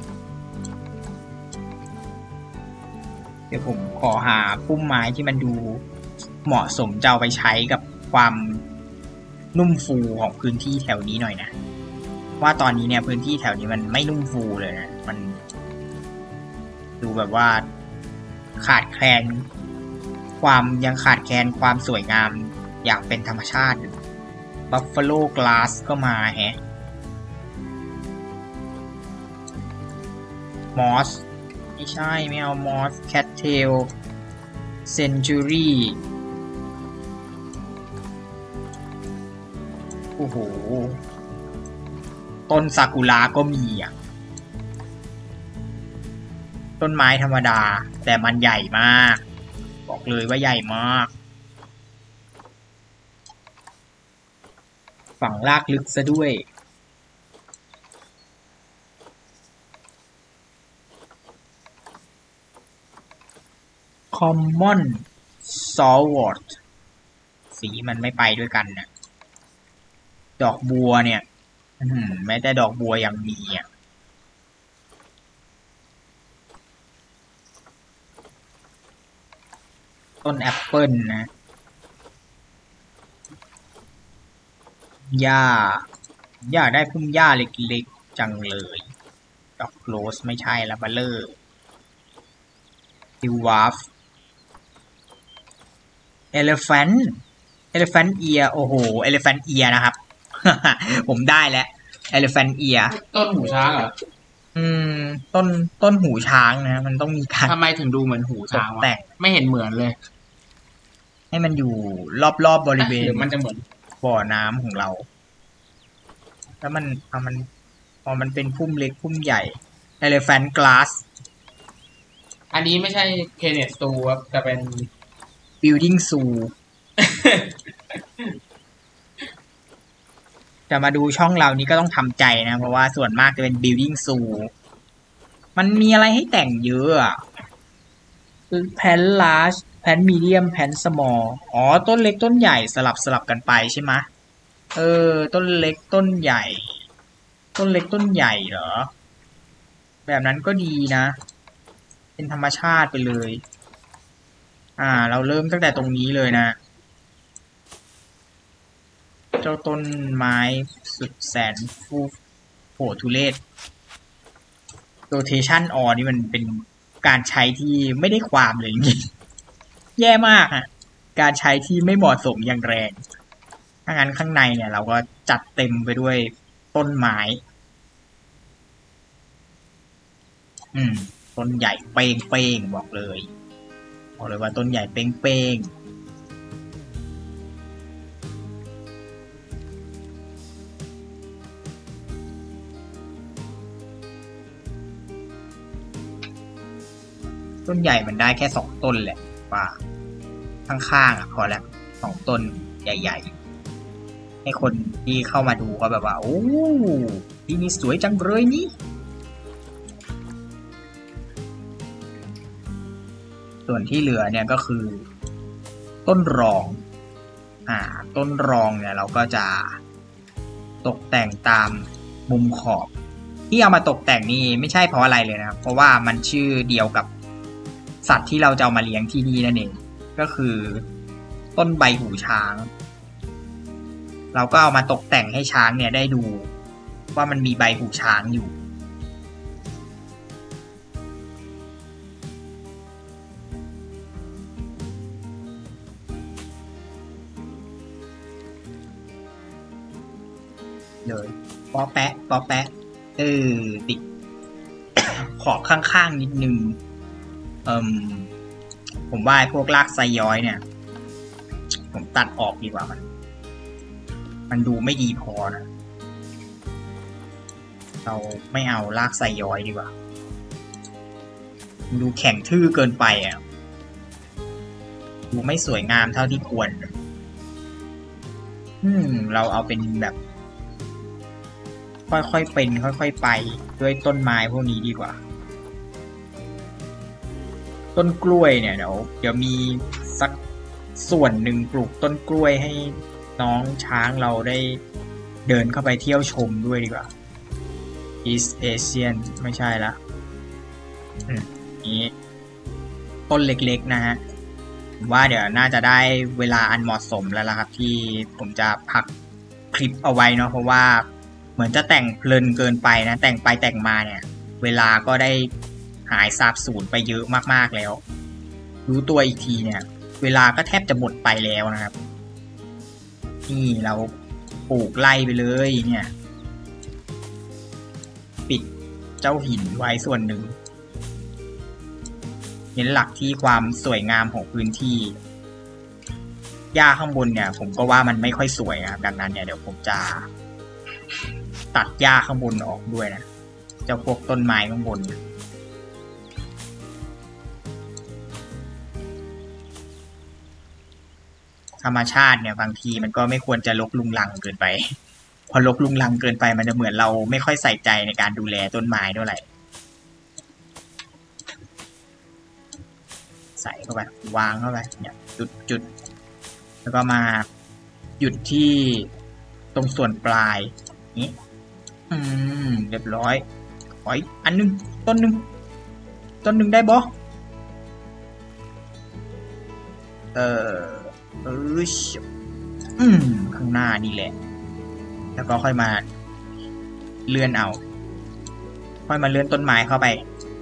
เดี๋ยวผมขอหาพุ่มไม้ที่มันดูเหมาะสมจะเอาไปใช้กับความนุ่มฟูของพื้นที่แถวนี้หน่อยนะว่าตอนนี้เนี่ยพื้นที่แถวนี้มันไม่นุ่มฟูเลยนะมันดูแบบว่าขาดแคลนยังขาดแคลนความสวยงามอย่างเป็นธรรมชาติอยู่บัฟฟาโลกลาสก็มาแฮะมอสไม่ใช่ไม่เอามอสแคทเทลเซนจูรี่โอ้โหต้นซากุระก็มีต้นไม้ธรรมดาแต่มันใหญ่มากบอกเลยว่าใหญ่มากฝังรากลึกซะด้วยCommon Saltwort สีมันไม่ไปด้วยกันนะดอกบัวเนี่ยแม้แต่ดอกบัวยังมีต้นแอปเปิลนะหญ้าได้พุ่มหญ้าเล็กๆจังเลยดอกโรสไม่ใช่ละบัลเลอร์ฮิววาฟElephant Ear โอ้โห Elephant Ear นะครับ ผมได้แล้ว Elephant Ear ต้นหูช้างเหรอต้นหูช้างนะมันต้องมีการทำไมถึงดูเหมือนหูช้างวะแต่ไม่เห็นเหมือนเลยให้มันอยู่รอบๆบริเวณมันจะเหมือนบ่อน้ำของเราแล้วมันพอมันเป็นพุ่มเล็กพุ่มใหญ่ Elephant Glass อันนี้ไม่ใช่เพเนสตูครับแต่เป็น Building Zoo จะมาดูช่องเรานี้ก็ต้องทำใจนะเพราะว่าส่วนมากจะเป็น Building Zoo มันมีอะไรให้แต่งเยอะคือแพน large แพน medium แพน small ต้นเล็กต้นใหญ่สลับกันไปใช่ไหมต้นเล็กต้นใหญ่ต้นเล็กต้นใหญ่เหรอแบบนั้นก็ดีนะเป็นธรรมชาติไปเลยเราเริ่มตั้งแต่ตรงนี้เลยนะเจ้าต้นไม้สุดแสนฟูโหทุเรศ rotation on นี่มันเป็นการใช้ที่ไม่ได้ความเลยจริงแย่มากการใช้ที่ไม่เหมาะสมอย่างแรงถ้างั้นข้างในเนี่ยเราก็จัดเต็มไปด้วยต้นไม้ต้นใหญ่เป้งบอกเลยว่าต้นใหญ่เป้งต้นใหญ่มันได้แค่2ต้นแหละว่าข้างๆพอแล้ว2ต้นใหญ่ๆให้คนที่เข้ามาดูก็แบบว่าโอ้ที่นี่สวยจังเลยนี่ส่วนที่เหลือเนี่ยก็คือต้นรองต้นรองเนี่ยเราก็จะตกแต่งตามมุมขอบที่เอามาตกแต่งนี่ไม่ใช่เพราะอะไรเลยนะเพราะว่ามันชื่อเดียวกับสัตว์ที่เราจะเอามาเลี้ยงที่นี่นั่นเองก็คือต้นใบหูช้างเราก็เอามาตกแต่งให้ช้างเนี่ยได้ดูว่ามันมีใบหูช้างอยู่เลยปอแปะปอแปะติด ขอบข้างๆนิดนึงผมว่าพวกรากไซย้อยเนี่ยผมตัดออกดีกว่ามันดูไม่ดีพอนะเราไม่เอารากไซย้อยดีกว่าดูแข็งทื่อเกินไปอ่ะดูไม่สวยงามเท่าที่ควรเราเอาเป็นแบบค่อยๆเป็นค่อยๆไปด้วยต้นไม้พวกนี้ดีกว่าต้นกล้วยเนี่ยเดี๋ยวมีสักส่วนหนึ่งปลูกต้นกล้วยให้น้องช้างเราได้เดินเข้าไปเที่ยวชมด้วยดีกว่า East Asian ไม่ใช่ละนี้ต้นเล็กๆนะฮะว่าเดี๋ยวน่าจะได้เวลาอันเหมาะสมแล้วล่ะครับที่ผมจะพักคลิปเอาไว้เนาะเพราะว่าเหมือนจะแต่งเพลินเกินไปนะแต่งไปแต่งมาเนี่ยเวลาก็ได้หายสาบสูญไปเยอะมากๆแล้วรู้ตัวอีกทีเนี่ยเวลาก็แทบจะหมดไปแล้วนะครับนี่เราปลูกไล่ไปเลยเนี่ยปิดเจ้าหินไว้ส่วนหนึ่งเน้นหลักที่ความสวยงามของพื้นที่หญ้าข้างบนเนี่ยผมก็ว่ามันไม่ค่อยสวยนะครับดังนั้นเนี่ยเดี๋ยวผมจะตัดหญ้าข้างบนออกด้วยนะเจ้าพวกต้นไม้ข้างบนธรรมชาติเนี่ยบางทีมันก็ไม่ควรจะรกรุงรังเกินไปพอรกรุงรังเกินไปมันจะเหมือนเราไม่ค่อยใส่ใจในการดูแลต้นไม้เท่าไหร่ใส่เข้าไปวางเข้าไปเนี่ยจุดแล้วก็มาหยุดที่ตรงส่วนปลายนี้เรียบร้อยขออีกอันนึงต้นหนึ่งได้บ่ข้างหน้านี่แหละแล้วก็ค่อยมาเลื่อนเอาค่อยมาเลื่อนต้นไม้เข้าไป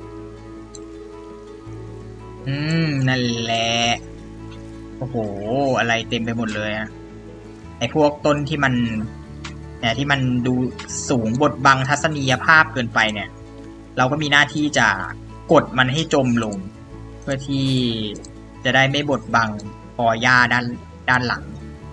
นั่นแหละโอ้โหอะไรเต็มไปหมดเลยอะไอพวกต้นที่มันเนี่ยที่มันดูสูงบดบังทัศนียภาพเกินไปเนี่ยเราก็มีหน้าที่จะกดมันให้จมลงเพื่อที่จะได้ไม่บดบังปอหญ้าด้านหลัง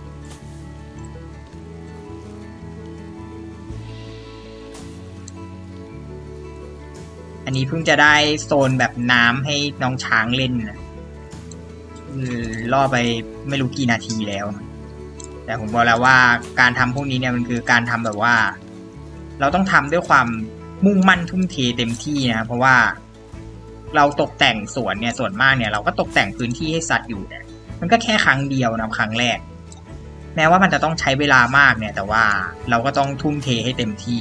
อันนี้เพิ่งจะได้โซนแบบน้ำให้น้องช้างเล่นนะล่อไปไม่รู้กี่นาทีแล้วแต่ผมบอกแล้วว่าการทำพวกนี้เนี่ยมันคือการทำแบบว่าเราต้องทำด้วยความมุ่งมั่นทุ่มเทเต็มที่นะเพราะว่าเราตกแต่งสวนเนี่ยส่วนมากเนี่ยเราก็ตกแต่งพื้นที่ให้สัตว์อยู่เนี่ยมันก็แค่ครั้งเดียวนะครั้งแรกแม้ว่ามันจะต้องใช้เวลามากเนี่ยแต่ว่าเราก็ต้องทุ่มเทให้เต็มที่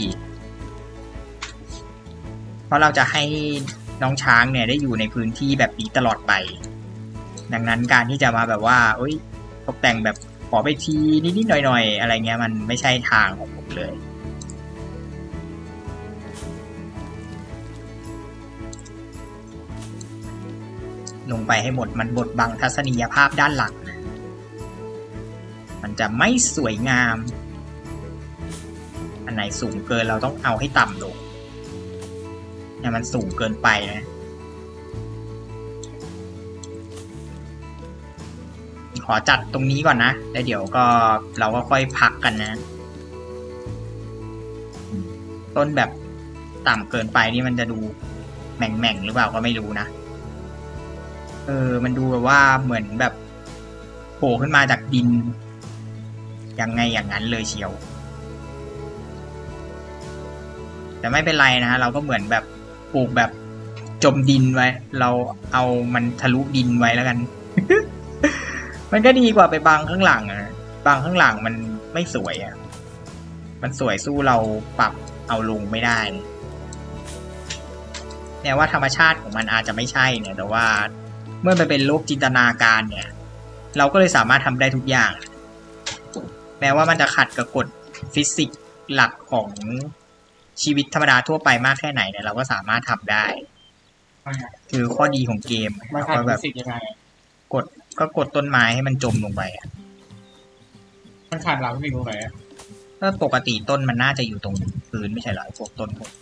เพราะเราจะให้น้องช้างเนี่ยได้อยู่ในพื้นที่แบบนี้ตลอดไปดังนั้นการที่จะมาแบบว่าตกแต่งแบบขอไปทีนิดๆหน่อยๆอะไรเงี้ยมันไม่ใช่ทางของผมเลยลงไปให้หมดมันบดบังทัศนียภาพด้านหลังมันจะไม่สวยงามอันไหนสูงเกินเราต้องเอาให้ต่ำลงเนี่ยมันสูงเกินไปนะขอจัดตรงนี้ก่อนนะแล้วเดี๋ยวก็เราก็ค่อยพักกันนะต้นแบบต่ำเกินไปนี่มันจะดูแหม่งๆหรือเปล่าก็ไม่รู้นะมันดูแบบว่าเหมือนแบบโผล่ขึ้นมาจากดินยังไงอย่างนั้นเลยเชียวแต่ไม่เป็นไรนะฮะเราก็เหมือนแบบปลูกแบบจมดินไว้เราเอามันทะลุดินไว้แล้วกัน มันก็ดีกว่าไปบังข้างหลังอะบังข้างหลังมันไม่สวยอะมันสวยสู้เราปรับเอาลงไม่ได้เนี่ยว่าธรรมชาติของมันอาจจะไม่ใช่เนี่ยแต่ว่าเมื่อมันเป็นโลกจินตนาการเนี่ยเราก็เลยสามารถทำได้ทุกอย่างแม้ว่ามันจะขัดกับกฎฟิสิกส์หลักของชีวิตธรรมดาทั่วไปมากแค่ไหนเนี่ยเราก็สามารถทำได้คือข้อดีของเกมมันขาดฟิสิกส์ยังไงกดต้นไม้ให้มันจมลงไปมันขาดหลังฟิสิกส์ตรงไหนก็ปกติต้นมันน่าจะอยู่ตรงพื้นไม่ใช่เหรอพวกต้นพวก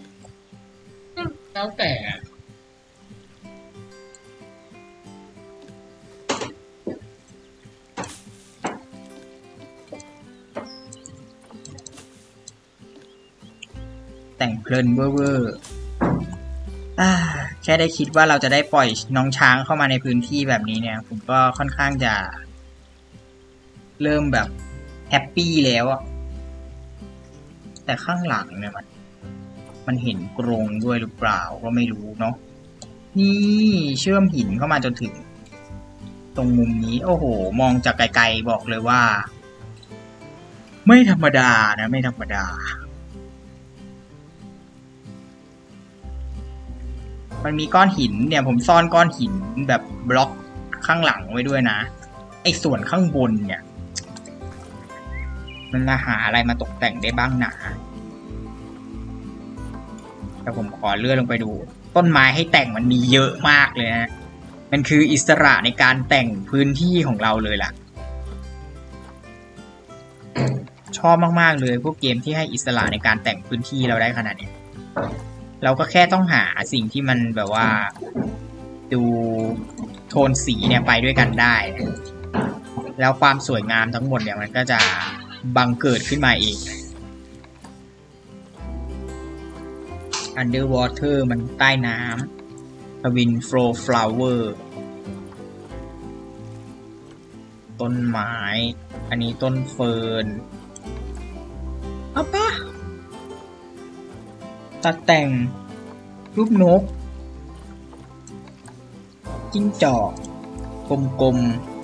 แล้วแต่แต่งเพลินเวอร์แค่ได้คิดว่าเราจะได้ปล่อยน้องช้างเข้ามาในพื้นที่แบบนี้เนี่ยผมก็ค่อนข้างจะเริ่มแบบแฮปปี้แล้วอะแต่ข้างหลังเนี่ยมันเห็นกรงด้วยหรือเปล่าก็ไม่รู้เนาะนี่เชื่อมหินเข้ามาจนถึงตรงมุมนี้โอ้โหมองจากไกลๆบอกเลยว่าไม่ธรรมดานะไม่ธรรมดามันมีก้อนหินเนี่ยผมซ่อนก้อนหินแบบบล็อกข้างหลังไว้ด้วยนะไอ้ส่วนข้างบนเนี่ยมันมาหาอะไรมาตกแต่งได้บ้างนะแต่ผมขอเลื่อนลงไปดูต้นไม้ให้แต่งมันมีเยอะมากเลยนะมันคืออิสระในการแต่งพื้นที่ของเราเลยล่ะชอบมากๆเลยพวกเกมที่ให้อิสระในการแต่งพื้นที่เราได้ขนาดนี้เราก็แค่ต้องหาสิ่งที่มันแบบว่าดูโทนสีเนี่ยไปด้วยกันได้แล้วความสวยงามทั้งหมดเนี่ยมันก็จะบังเกิดขึ้นมาเอง Underwater มันใต้น้ำ Twin Flow Flower ต้นไม้อันนี้ต้นเฟิร์นเอาปะตัดแต่งรูปนกจิ้งจอกกลม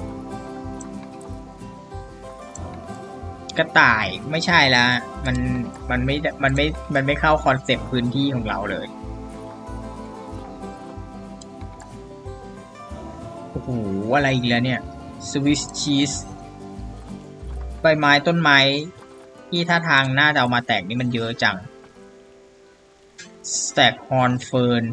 ๆกระต่ายไม่ใช่ละมันไม่เข้าคอนเซปต์พื้นที่ของเราเลยโอ้โหอะไรอีกแล้วเนี่ยสวิสชีสใบไม้ต้นไม้ที่ท่าทางน่าจะเอามาแต่งนี่มันเยอะจังสแต็กฮอร์นเฟิร์น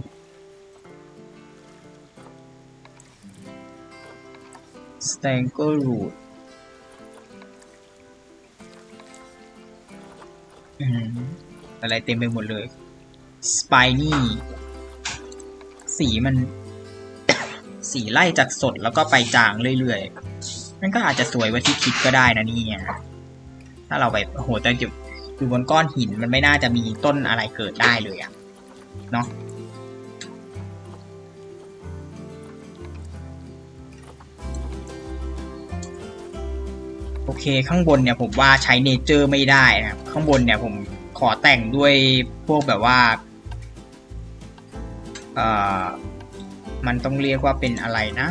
สแตงเกอร์รูทอะไรเต็มไปหมดเลยสไปนี่สีมัน สีไล่จากสดแล้วก็ไปจางเรื่อยๆมันก็อาจจะสวยกว่าที่คิดก็ได้นะนี่ถ้าเราแบบโหแต่อยู่บนก้อนหินมันไม่น่าจะมีต้นอะไรเกิดได้เลยอะเนาะโอเคข้างบนเนี่ยผมว่าใช้เนเจอร์ไม่ได้นะครับข้างบนเนี่ยผมขอแต่งด้วยพวกแบบว่ามันต้องเรียกว่าเป็นอะไรนะ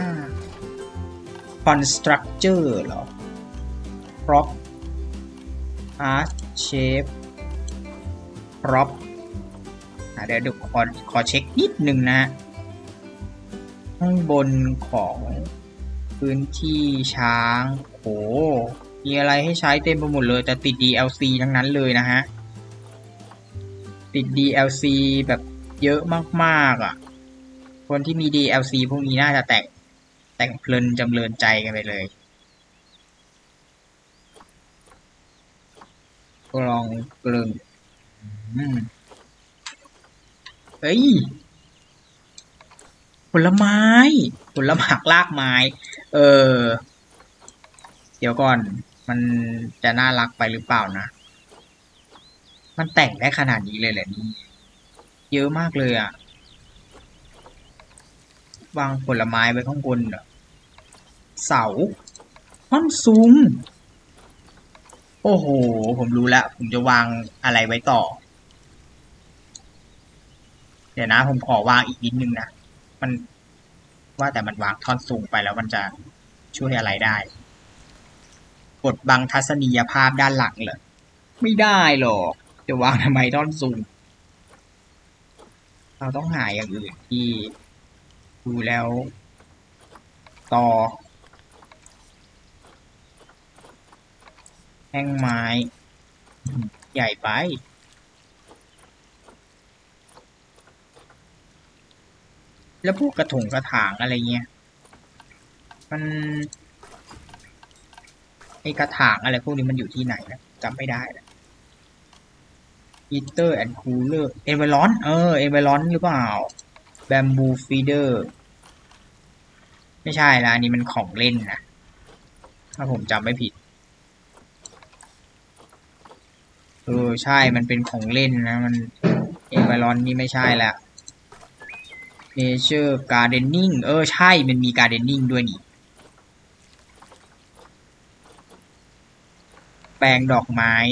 constructor เหรอ prop art shape prop เดี๋ยวขอเช็คนิดนึงนะข้างบนของพื้นที่ช้างโหมีอะไรให้ใช้เต็มไปหมดเลยแต่ติด DLC ทั้งนั้นเลยนะฮะติด DLC แบบเยอะมากๆอ่ะคนที่มี DLC พวกนี้น่าจะแต่งเพลินจำเริญใจกันไปเลยกลองกลึงเฮ้ยผลไม้ผลหมากรากไม้เดี๋ยวก่อนมันจะน่ารักไปหรือเปล่านะมันแต่งได้ขนาดนี้เลยแหละนี่เยอะมากเลยอ่ะวางผลไม้ไว้ข้างบนเสาท่อนซุงโอ้โหผมรู้แล้วผมจะวางอะไรไว้ต่อเดี๋ยวนะผมขอวางอีกนิดนึงนะมันว่าแต่มันวางท่อนซุงไปแล้วมันจะช่วยอะไรได้กดบังทัศนียภาพด้านหลังเหรอไม่ได้หรอกจะวางทำไมท่อนซุงเราต้องหาอย่างอื่นที่ดูแล้วต่อแท่งไม้ใหญ่ไปแล้วพวกกระถางอะไรเงี้ยมันไอกระถางอะไรพวกนี้มันอยู่ที่ไหนนะจำไม่ได้นะ heater and cooler environ environ หรือเปล่า bamboo feeder ไม่ใช่ละอันนี้มันของเล่นนะถ้าผมจำไม่ผิดใช่มันเป็นของเล่นนะมันenvironนี่ไม่ใช่ละ nature gardening ใช่มันมี gardening ด้วยนี่แปลงดอกไม้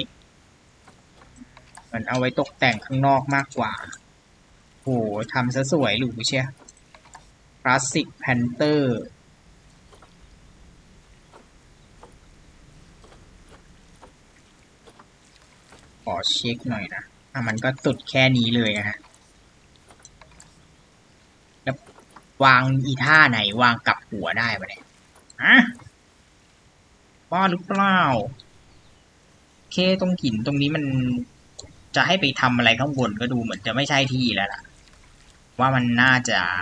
มันเอาไว้ตกแต่งข้างนอกมากกว่าโหทำซะสวยหรูเชียคลาสสิกแพนเตอร์ขอเช็คหน่อยนะมันก็ตุดแค่นี้เลยนะฮะแล้ววางอีท่าไหนวางกลับหัวได้ปะเนี่ยว่าหรือเปล่าเคตรงหินตรงนี้มันจะให้ไปทำอะไรข้างบนก็ดูเหมือนจะไม่ใช่ที่แล้วล่ะว่ามันน่า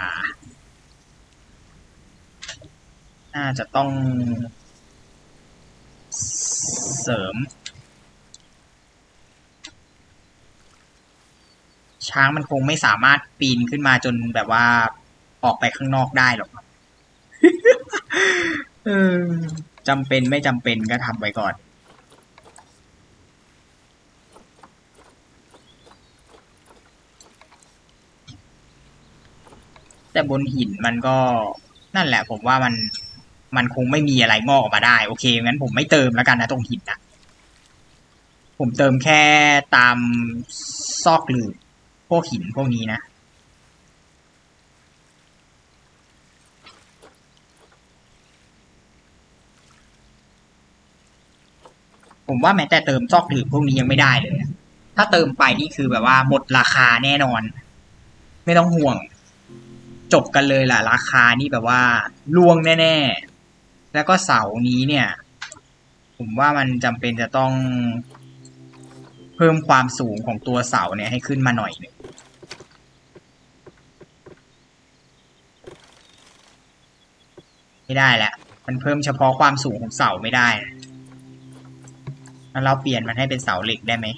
จะต้องเสริมช้างมันคงไม่สามารถปีนขึ้นมาจนแบบว่าออกไปข้างนอกได้หรอกจำเป็นไม่จำเป็นก็ทำไว้ก่อนแต่บนหินมันก็นั่นแหละผมว่ามันคงไม่มีอะไรงอกออกมาได้โอเคงั้นผมไม่เติมแล้วกันนะตรงหินนะผมเติมแค่ตามซอกหลืบพวกหินพวกนี้นะผมว่าแม้แต่เติมซอกหลืบพวกนี้ยังไม่ได้เลยถ้าเติมไปนี่คือแบบว่าหมดราคาแน่นอนไม่ต้องห่วงจบกันเลยล่ะราคานี่แบบว่าล่วงแน่ๆแล้วก็เสานี้เนี่ยผมว่ามันจำเป็นจะต้องเพิ่มความสูงของตัวเสาเนี่ยให้ขึ้นมาหน่อยนึงไม่ได้แหละมันเพิ่มเฉพาะความสูงของเสาไม่ได้แล้วเราเปลี่ยนมันให้เป็นเสาเหล็กได้ไหม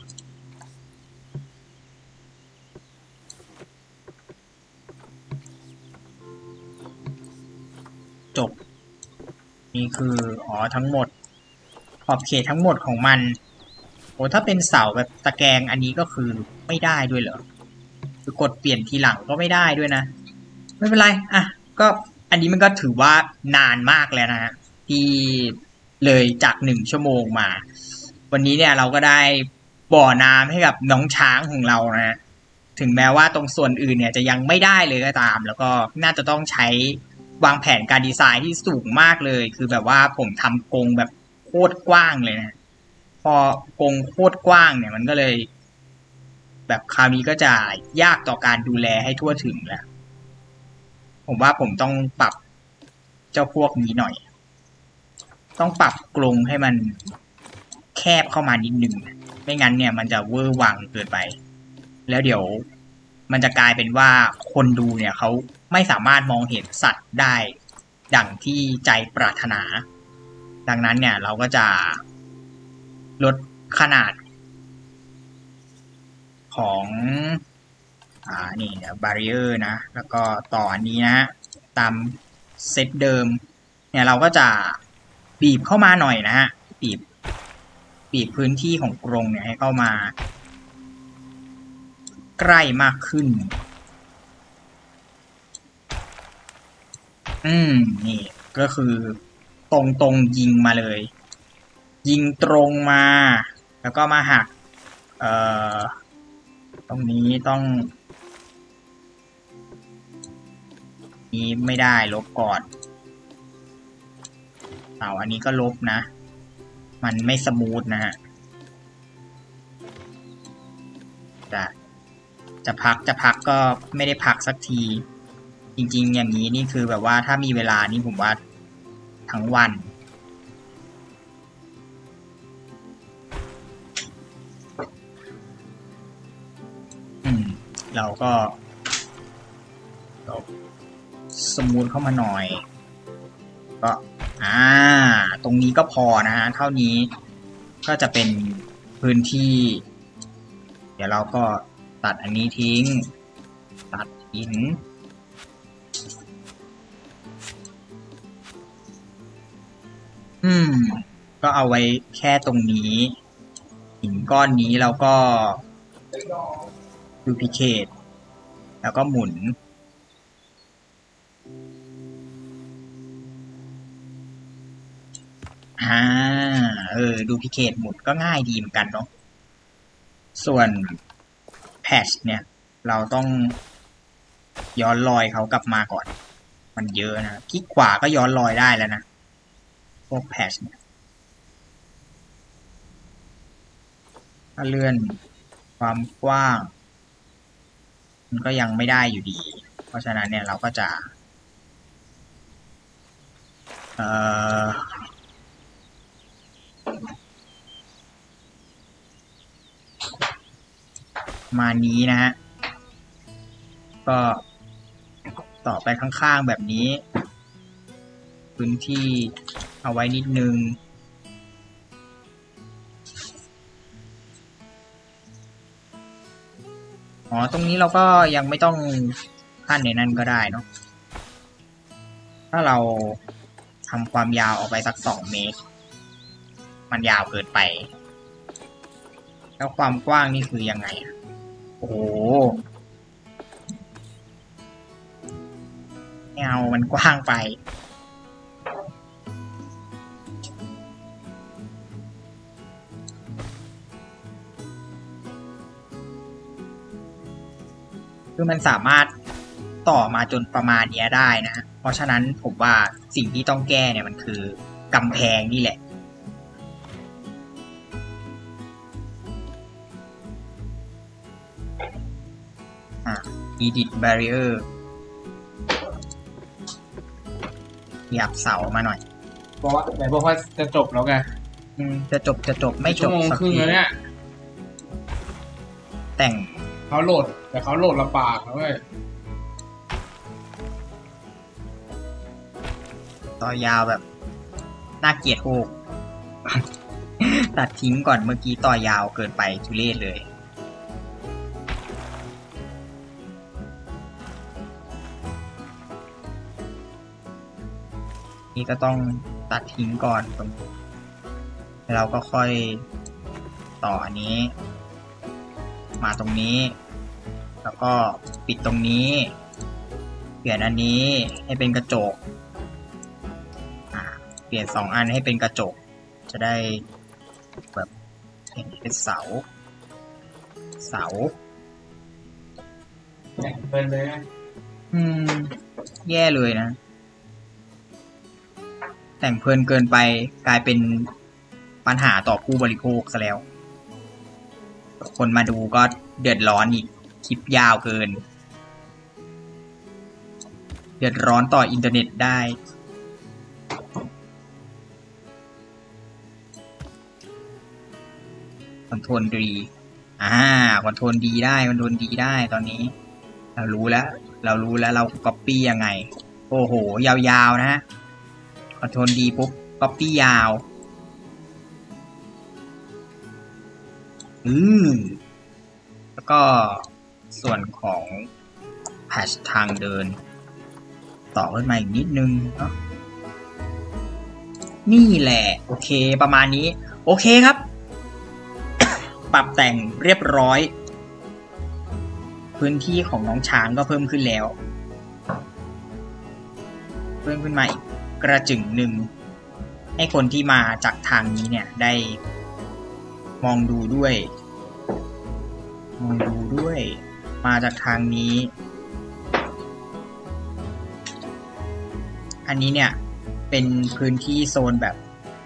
จบนี่คือทั้งหมดขอบเขตทั้งหมดของมันโอ้ถ้าเป็นเสาแบบตะแกรงอันนี้ก็คือไม่ได้ด้วยเหรอคือกดเปลี่ยนทีหลังก็ไม่ได้ด้วยนะไม่เป็นไรอ่ะก็อันนี้มันก็ถือว่านานมากแล้วนะฮะที่เลยจาก1 ชั่วโมงมาวันนี้เนี่ยเราก็ได้บ่อน้ำให้กับน้องช้างของเรานะถึงแม้ว่าตรงส่วนอื่นเนี่ยจะยังไม่ได้เลยก็ตามแล้วก็น่าจะต้องใช้วางแผนการดีไซน์ที่สูงมากเลยคือแบบว่าผมทำกรงแบบโคตรกว้างเลยนะพอกรงโคตรกว้างเนี่ยมันก็เลยแบบคราวนี้ก็จะยากต่อการดูแลให้ทั่วถึงแล้วผมว่าผมต้องปรับเจ้าพวกนี้หน่อยต้องปรับกรงให้มันแคบเข้ามานิดนึงไม่งั้นเนี่ยมันจะเวอร์วังเกินไปแล้วเดี๋ยวมันจะกลายเป็นว่าคนดูเนี่ยเขาไม่สามารถมองเห็นสัตว์ได้ดังที่ใจปรารถนาดังนั้นเนี่ยเราก็จะลดขนาดของนี่เนี่ยบาริเออร์นะแล้วก็ต่ออันนี้นะตามเซตเดิมเนี่ยเราก็จะบีบเข้ามาหน่อยนะฮะบีบพื้นที่ของกรงเนี่ยให้เข้ามาใกล้มากขึ้นนี่ก็คือตรงยิงมาเลยยิงตรงมาแล้วก็มาหักตรงนี้ต้องนี้ไม่ได้ลบก่อนอันนี้ก็ลบนะมันไม่สมูทนะฮะจะพักก็ไม่ได้พักสักทีจริงๆอย่างนี้นี่คือแบบว่าถ้ามีเวลานี่ผมว่าทั้งวันเราก็สมูทเข้ามาหน่อยก็ตรงนี้ก็พอนะฮะเท่านี้ก็จะเป็นพื้นที่เดี๋ยวเราก็ตัดอันนี้ทิ้งตัดหินก็เอาไว้แค่ตรงนี้หินก้อนนี้แล้วก็ดูพิเคทแล้วก็หมุนดูพิเคทหมุนก็ง่ายดีเหมือนกันเนาะส่วนแพทช์เนี่ยเราต้องย้อนรอยเขากลับมาก่อนมันเยอะนะคลิกขวาก็ย้อนรอยได้แล้วนะพวกแพทช์เนี่ยถ้าเลื่อนความกว้างมันก็ยังไม่ได้อยู่ดีเพราะฉะนั้นเนี่ยเราก็จะมานี้นะฮะก็ต่อไปข้างๆแบบนี้พื้นที่เอาไว้นิดนึงตรงนี้เราก็ยังไม่ต้องขั้นในนั้นก็ได้เนาะถ้าเราทำความยาวออกไปสัก2 เมตรมันยาวเกินไปแล้วความกว้างนี่คือยังไงโอ้โหไม่เอามันกว้างไปคือมันสามารถต่อมาจนประมาณนี้ได้นะเพราะฉะนั้นผมว่าสิ่งที่ต้องแก้เนี่ยมันคือกำแพงนี่แหละedit barrier หยับเสามาหน่อยบอกว่าไหนบอกว่าจะจบแล้วไงจะจบไม่จบสักทีแล้วเนี่ยแต่งเขาโหลดแต่เขาโหลดลำบากนะเว้ยต่อยาวแบบน่าเกลียดโหกตัดทิ้งก่อนเมื่อกี้ต่อยาวเกินไปทุเรศเลยนี่ก็ต้องตัดทิ้งก่อนแล้วเราก็ค่อยต่ออันนี้มาตรงนี้แล้วก็ปิดตรงนี้เปลี่ยนอันนี้ให้เป็นกระจกเปลี่ยน2 อันให้เป็นกระจกจะได้แบบเห็นเป็นเสาแต่งเป็นเลยแย่เลยนะแต่งเพลินเกินไปกลายเป็นปัญหาต่อผู้บริโภคซะแล้วคนมาดูก็เดือดร้อนอีกคลิปยาวเกินเดือดร้อนต่ออินเทอร์เน็ตได้คอนโทรลดีคอนโทรลดีได้คอนโทรลดีได้ตอนนี้เรารู้แล้วเราก๊อปปี้ยังไงโอ้โหยาวๆนะฮะคอนโทรลดีปุ๊บก๊อปปี้ยาวแล้วก็ส่วนของแพทช์ทางเดินต่อขึ้นมาอีกนิดนึงเนาะนี่แหละโอเคประมาณนี้โอเคครับ ปรับแต่งเรียบร้อยพื้นที่ของน้องช้างก็เพิ่มขึ้นแล้วเพิ่มขึ้นมาอีกกระจึงหนึ่งให้คนที่มาจากทางนี้เนี่ยได้มองดูด้วยมาจากทางนี้อันนี้เนี่ยเป็นพื้นที่โซนแบบ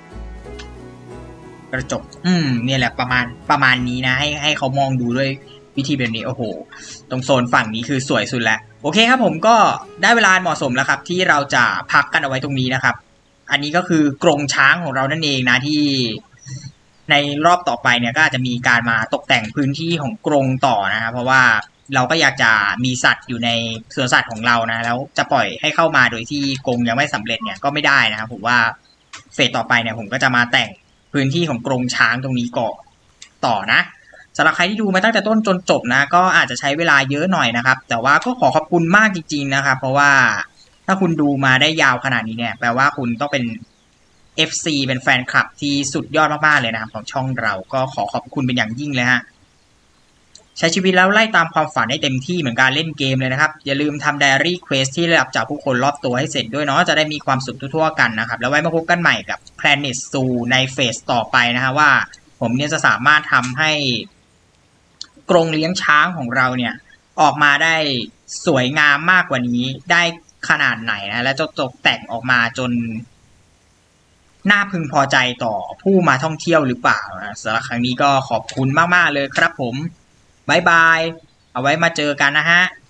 กระจกเนี่ยแหละประมาณนี้นะให้เขามองดูด้วยวิธีแบบนี้โอ้โหตรงโซนฝั่งนี้คือสวยสุดแล้วโอเคครับผมก็ได้เวลาเหมาะสมแล้วครับที่เราจะพักกันเอาไว้ตรงนี้นะครับอันนี้ก็คือกรงช้างของเรานั่นเองนะที่ในรอบต่อไปเนี่ยก็อาจจะมีการมาตกแต่งพื้นที่ของกรงต่อนะครับเพราะว่าเราก็อยากจะมีสัตว์อยู่ในสวนสัตว์ของเรานะแล้วจะปล่อยให้เข้ามาโดยที่กรงยังไม่สำเร็จเนี่ยก็ไม่ได้นะครับผมว่าเฟสต่อไปเนี่ยผมก็จะมาแต่งพื้นที่ของกรงช้างตรงนี้ก่อนต่อนะสำหรับใครที่ดูมาตั้งแต่ต้นจนจบนะก็อาจจะใช้เวลาเยอะหน่อยนะครับแต่ว่าก็ขอขอบคุณมากจริงๆนะครับเพราะว่าถ้าคุณดูมาได้ยาวขนาดนี้เนี่ยแปลว่าคุณต้องเป็น FC เป็นแฟนคลับที่สุดยอดมากๆเลยนะครับของช่องเราก็ขอขอบคุณเป็นอย่างยิ่งเลยฮะใช้ชีวิตแล้วไล่ตามความฝันให้เต็มที่เหมือนการเล่นเกมเลยนะครับอย่าลืมทำ Diary Quest ที่ได้รับจากผู้คนรอบตัวให้เสร็จด้วยเนาะจะได้มีความสุขทั่วๆกันนะครับแล้วไว้มาพบกันใหม่กับ Planet Zoo ในเฟสต่อไปนะฮะว่าผมเนี่ยจะสามารถทำให้กรงเลี้ยงช้างของเราเนี่ยออกมาได้สวยงามมากกว่านี้ได้ขนาดไหนนะและจะตกแต่งออกมาจนน่าพึงพอใจต่อผู้มาท่องเที่ยวหรือเปล่านะสำหรับครั้งนี้ก็ขอบคุณมากๆเลยครับผมบ๊ายบายเอาไว้มาเจอกันนะฮะ